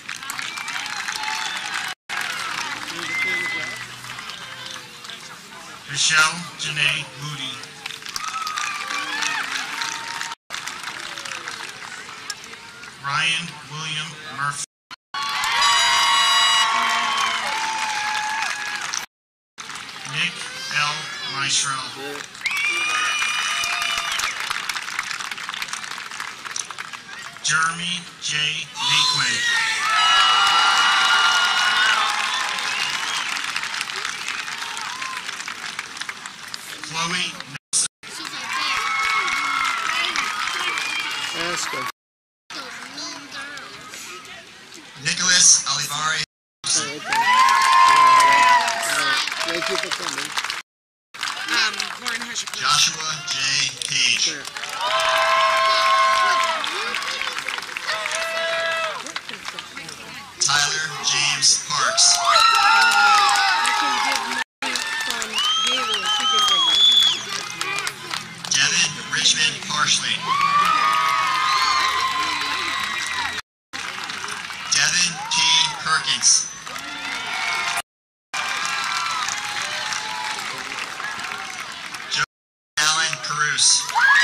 Michelle Janae Moody. Ryan William Murphy. Nick L. Meistrel. Jeremy J. Naquin. Chloe Nelson. she's like that. Ask them. Those mean girls. Nicholas Olivari. Oh, okay. Uh, thank you for coming. Um, Lauren has Joshua J. Page. Tyler James Parks. Devin Richmond Parsley. Devin P. Perkins. Joe Allen Caruso.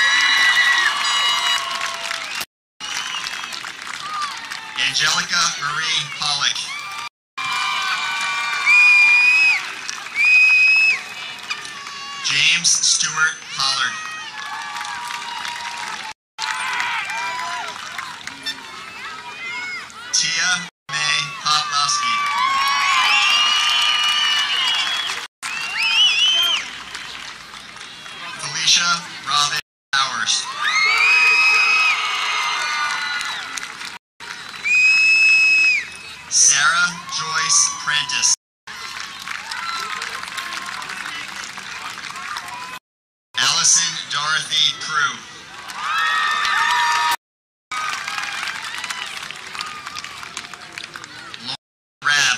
Angelica Marie Pollock. James Stewart Pollard. Tia May Poplowski. Felicia Robin Powers. Sarah Joyce Prentice. Allison Dorothy Crew. Lauren Rab.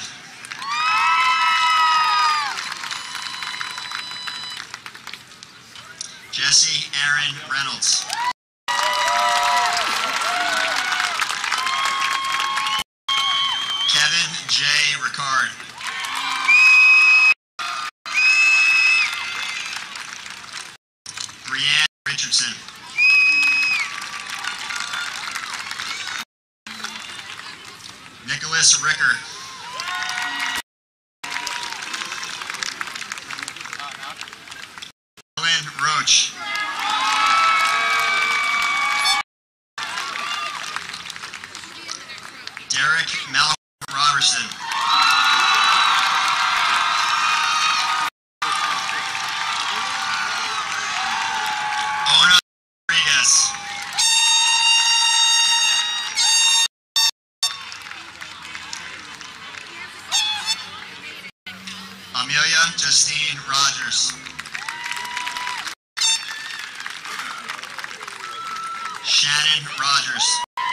Jesse Aaron Reynolds. Kevin J. Ricard. Brianne Richardson. Nicholas Ricker. Ellen Roach. Derek Malcolm Robertson. Ona Rodriguez. Amelia Justine Rogers. Shannon Rogers.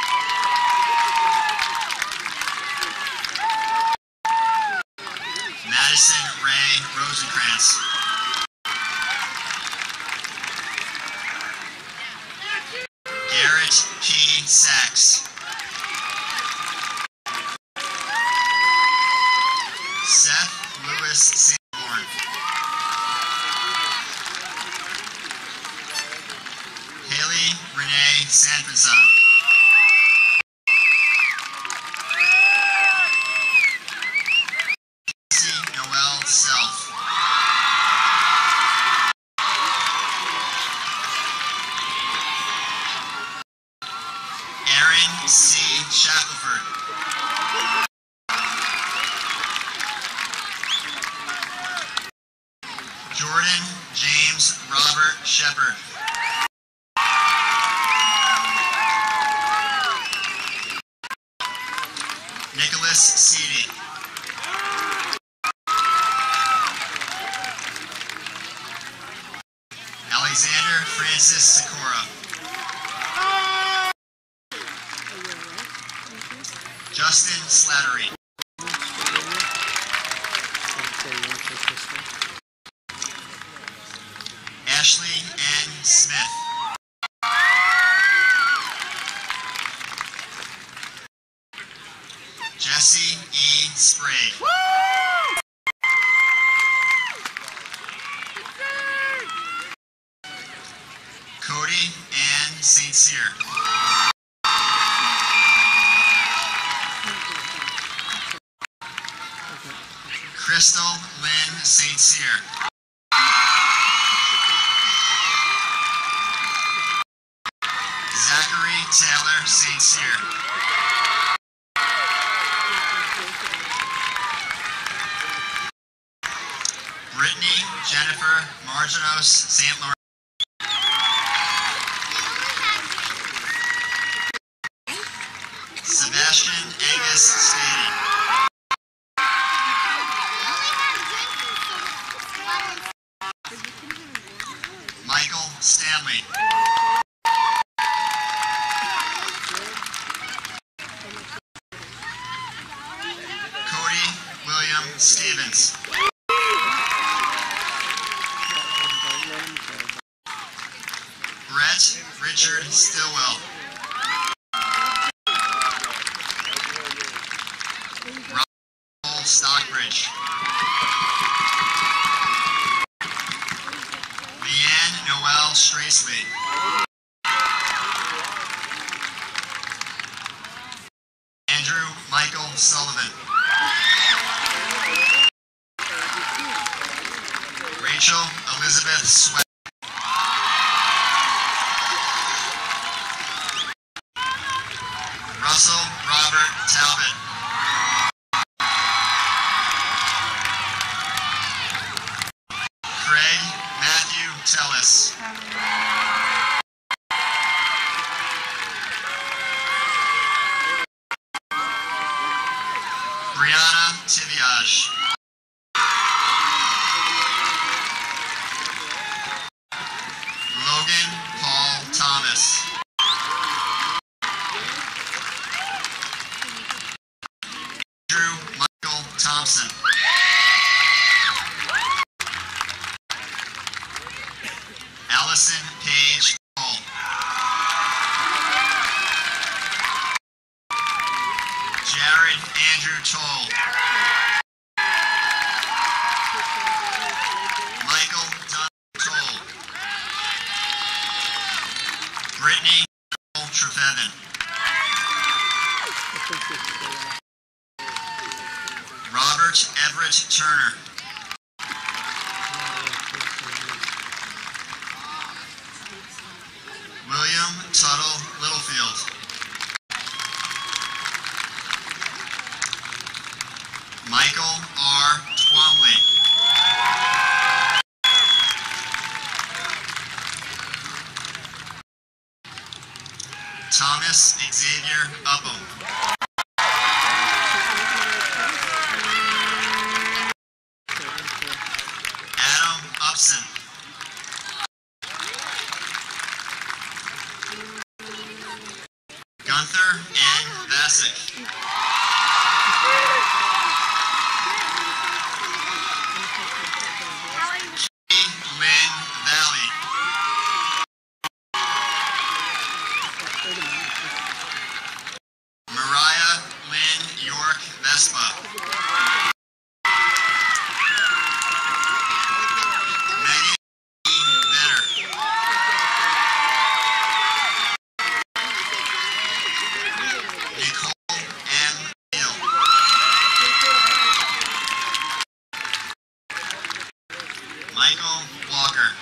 Madison Ray Rosenkrantz. Garrett P. Sachs. Seth Lewis Sanborn. Haley Renee Sanfranson. Noel Self. Aaron C. Shackelford. Jordan James Robert Shepard. Nicholas Seedy. Alexander Francis Sikora. Justin Slattery. Ashley N. Smith. Jesse E. Sprague. Cody Ann Saint Cyr. Crystal Lynn Saint Cyr. Zachary Taylor Saint Cyr. Brittany Jennifer Marchacos Saint Lawrence. Sebastian Angus Stady. Michael Stanley. Cody William Stevens. Brett Richard Stillwell. Robert Stockbridge. Leanne Noel Stracely. Andrew Michael Sullivan. Rachel Elizabeth Sweat. Russell Robert Talbot. Craig Matthew Tellis. Brianna Tiviage. Logan Paul Thomas. Andrew Michael Thompson. Allison Paige Cole. Jared Andrew Toll. Michael Dunn Toll. Brittany Trefevin. Robert Everett Turner. William Tuttle Littlefield. Michael R. Twombly. Thomas Xavier Upham. Adam Upson. Gunther N. Vasic. Lynn Valley. Mariah Lynn York Vespa. Megan E. Vetter. Nicole M. Hill. Michael Walker.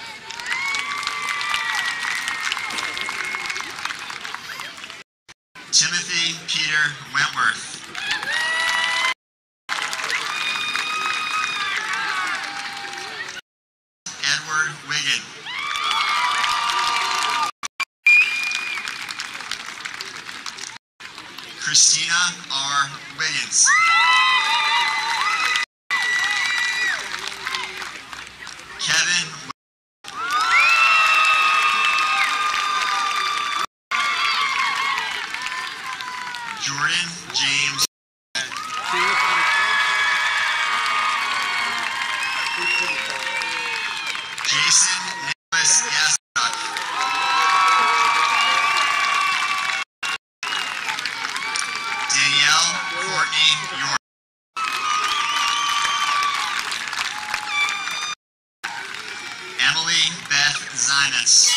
Timothy Peter Wentworth. Edward Wiggin. Christina R. Wiggins. Kevin Jordan James. Jason Nicholas Yazduck. Danielle Courtney York. Emily Beth Zinus.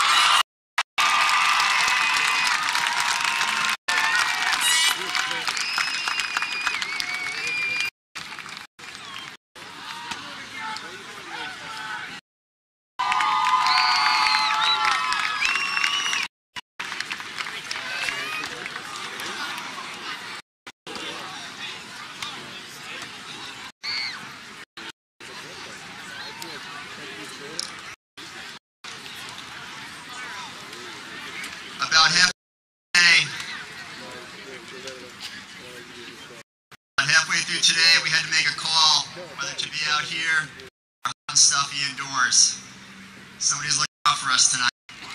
About halfway, about halfway through today, we had to make a call whether to be out here or hot and stuffy indoors. Somebody's looking for us tonight.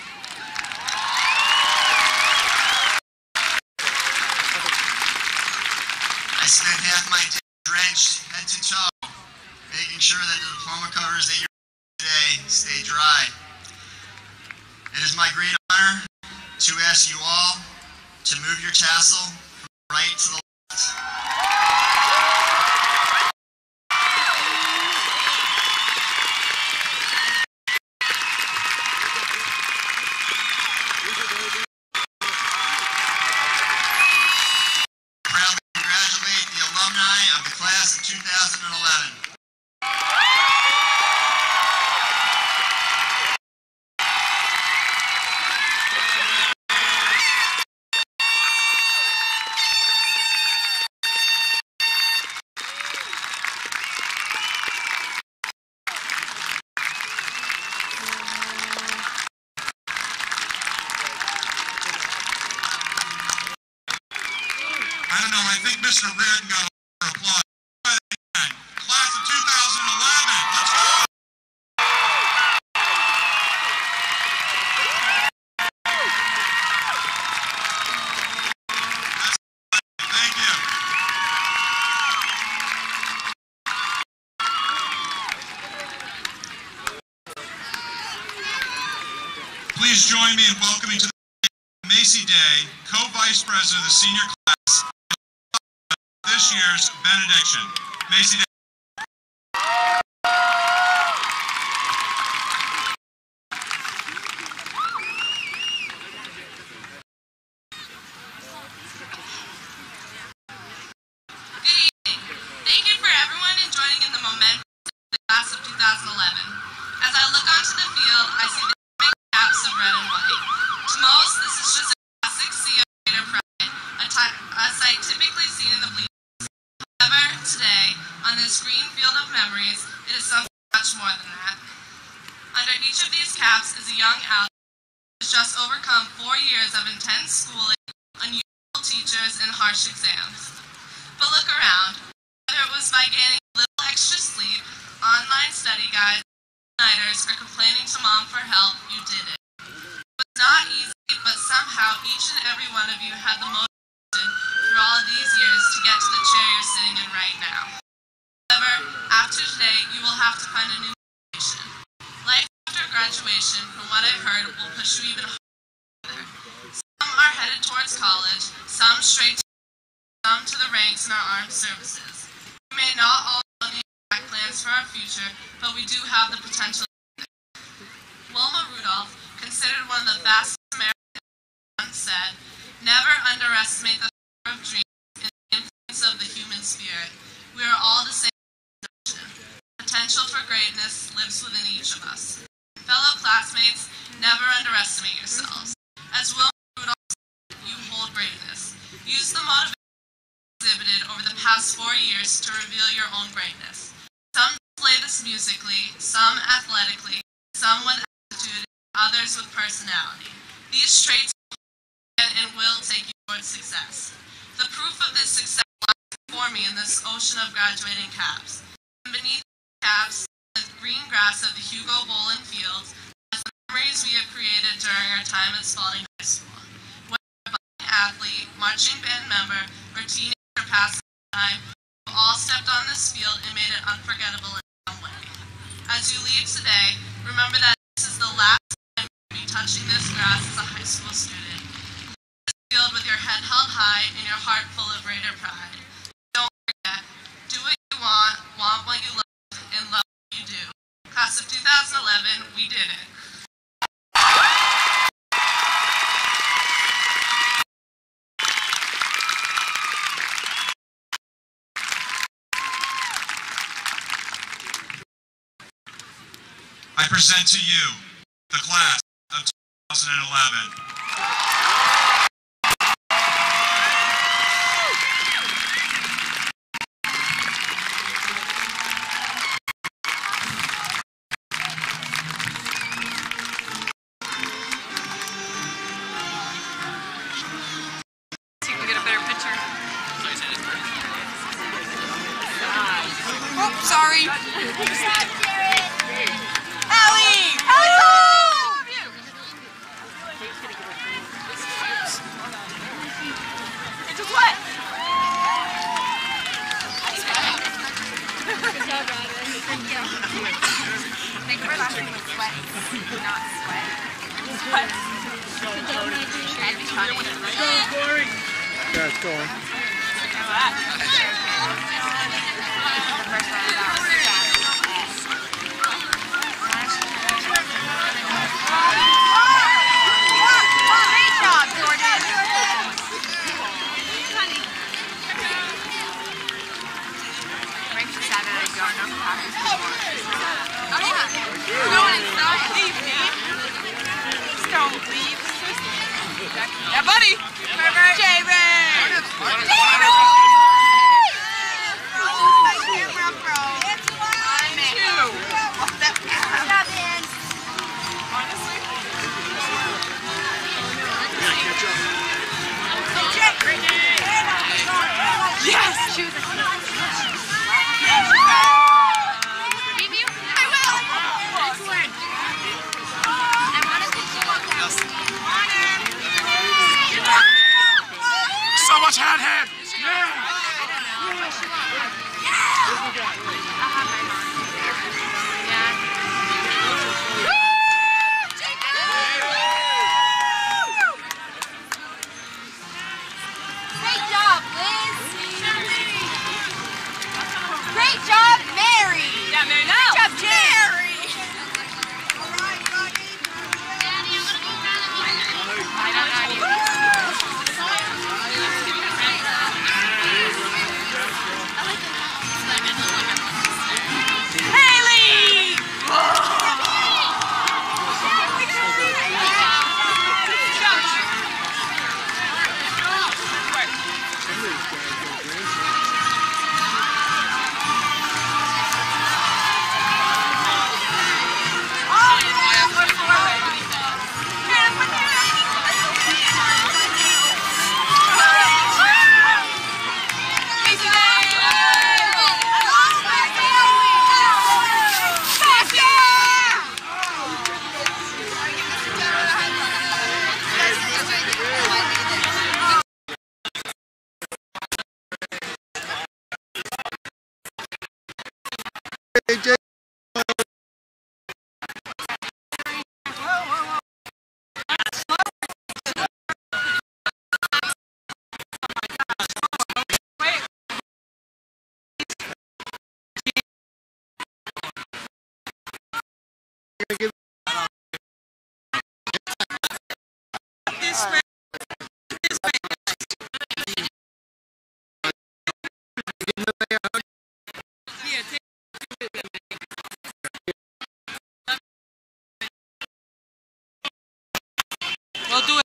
I spent half my day drenched head to toe, making sure that the diploma covers that you're wearing today stay dry. It is my great honor to ask you all to move your tassel from the right to the left. Proudly congratulate the alumni of the class of two thousand eleven. I don't know, I think Mister Reardon got a lot of applause. Try that again. Class of two thousand eleven, let's go! That's thank you. Please join me in welcoming to the Macy Day, co-vice president of the senior class, this year's benediction. Macy Day. Good evening. Thank you for everyone in joining in the momentum of the class of two thousand eleven. As I look onto the field, I see the big caps of red and white. To most, this is just a classic sea of greater pride, a, a sight typically seen in the bleachers. However, today, on this green field of memories, it is something much more than that. Under each of these caps is a young athlete who has just overcome four years of intense schooling, unusual teachers, and harsh exams. But look around. Whether it was by gaining a little extra sleep, online study guides, nighters, or complaining to mom for help, you did it. It was not easy, but somehow each and every one of you had the motivation through all of these years to get to the chair you're sitting in right now. However, after today, you will have to find a new motivation. Life after graduation, from what I've heard, will push you even harder. Some are headed towards college, some straight to some to the ranks in our armed services. We may not all know the exact plans for our future, but we do have the potential. Wilma Rudolph, considered one of the fastest Americans, once said, "Never underestimate the power of dreams and the influence of the human spirit. We are all the same notion. Potential for greatness lives within each of us." Fellow classmates, never underestimate yourselves. As Wilma Rudolph said, you hold greatness. Use the motivation exhibited over the past four years to reveal your own greatness. Some display this musically, some athletically, some with attitude, others with personality. These traits can and will take you towards success. The proof of this success lies before me in this ocean of graduating caps. And beneath the caps, the green grass of the Hugo Bowl and fields, as the memories we have created during our time at Spaulding High School. Whether a budding athlete, marching band member, or teenager passing time, you all stepped on this field and made it unforgettable in some way. As you leave today, remember that this is the last time you'll be touching this grass as a high school student. Leave this field with your head held high and your heart full of greater pride. Don't forget, do what you want, want what you love, and love what you do. Class of two thousand eleven, we did it. I present to you the class of two thousand eleven. So you can get a better picture. Oh, sorry. Allie! Allie! Yeah, it's going. Yeah, buddy! J-Ray! Yes! So much hand hand! Great job, Liz. Great job, Mary. Yeah, Mary, no! Great job, Jerry. I don't know. We'll do it.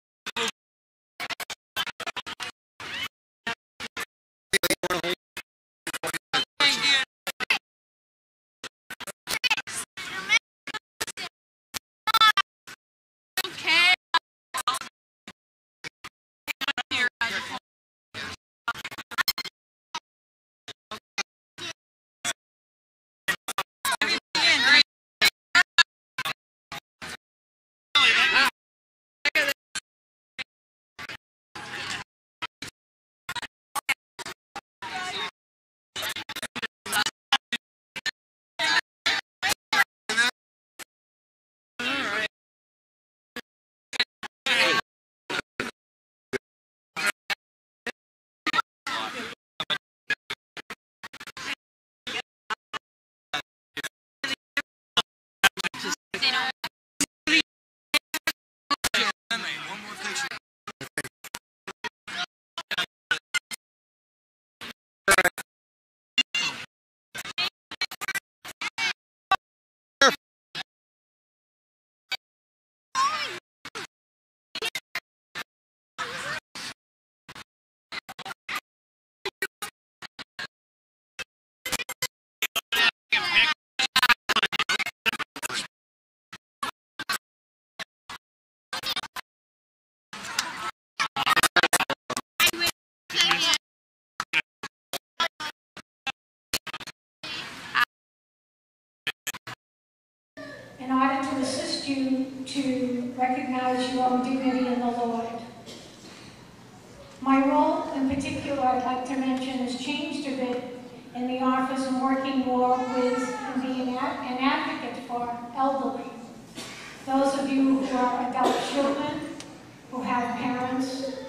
In order to assist you to recognize your own dignity in the Lord. My role in particular, I'd like to mention, has changed a bit in the office and working more with and being an advocate for elderly. Those of you who are adult children, who have parents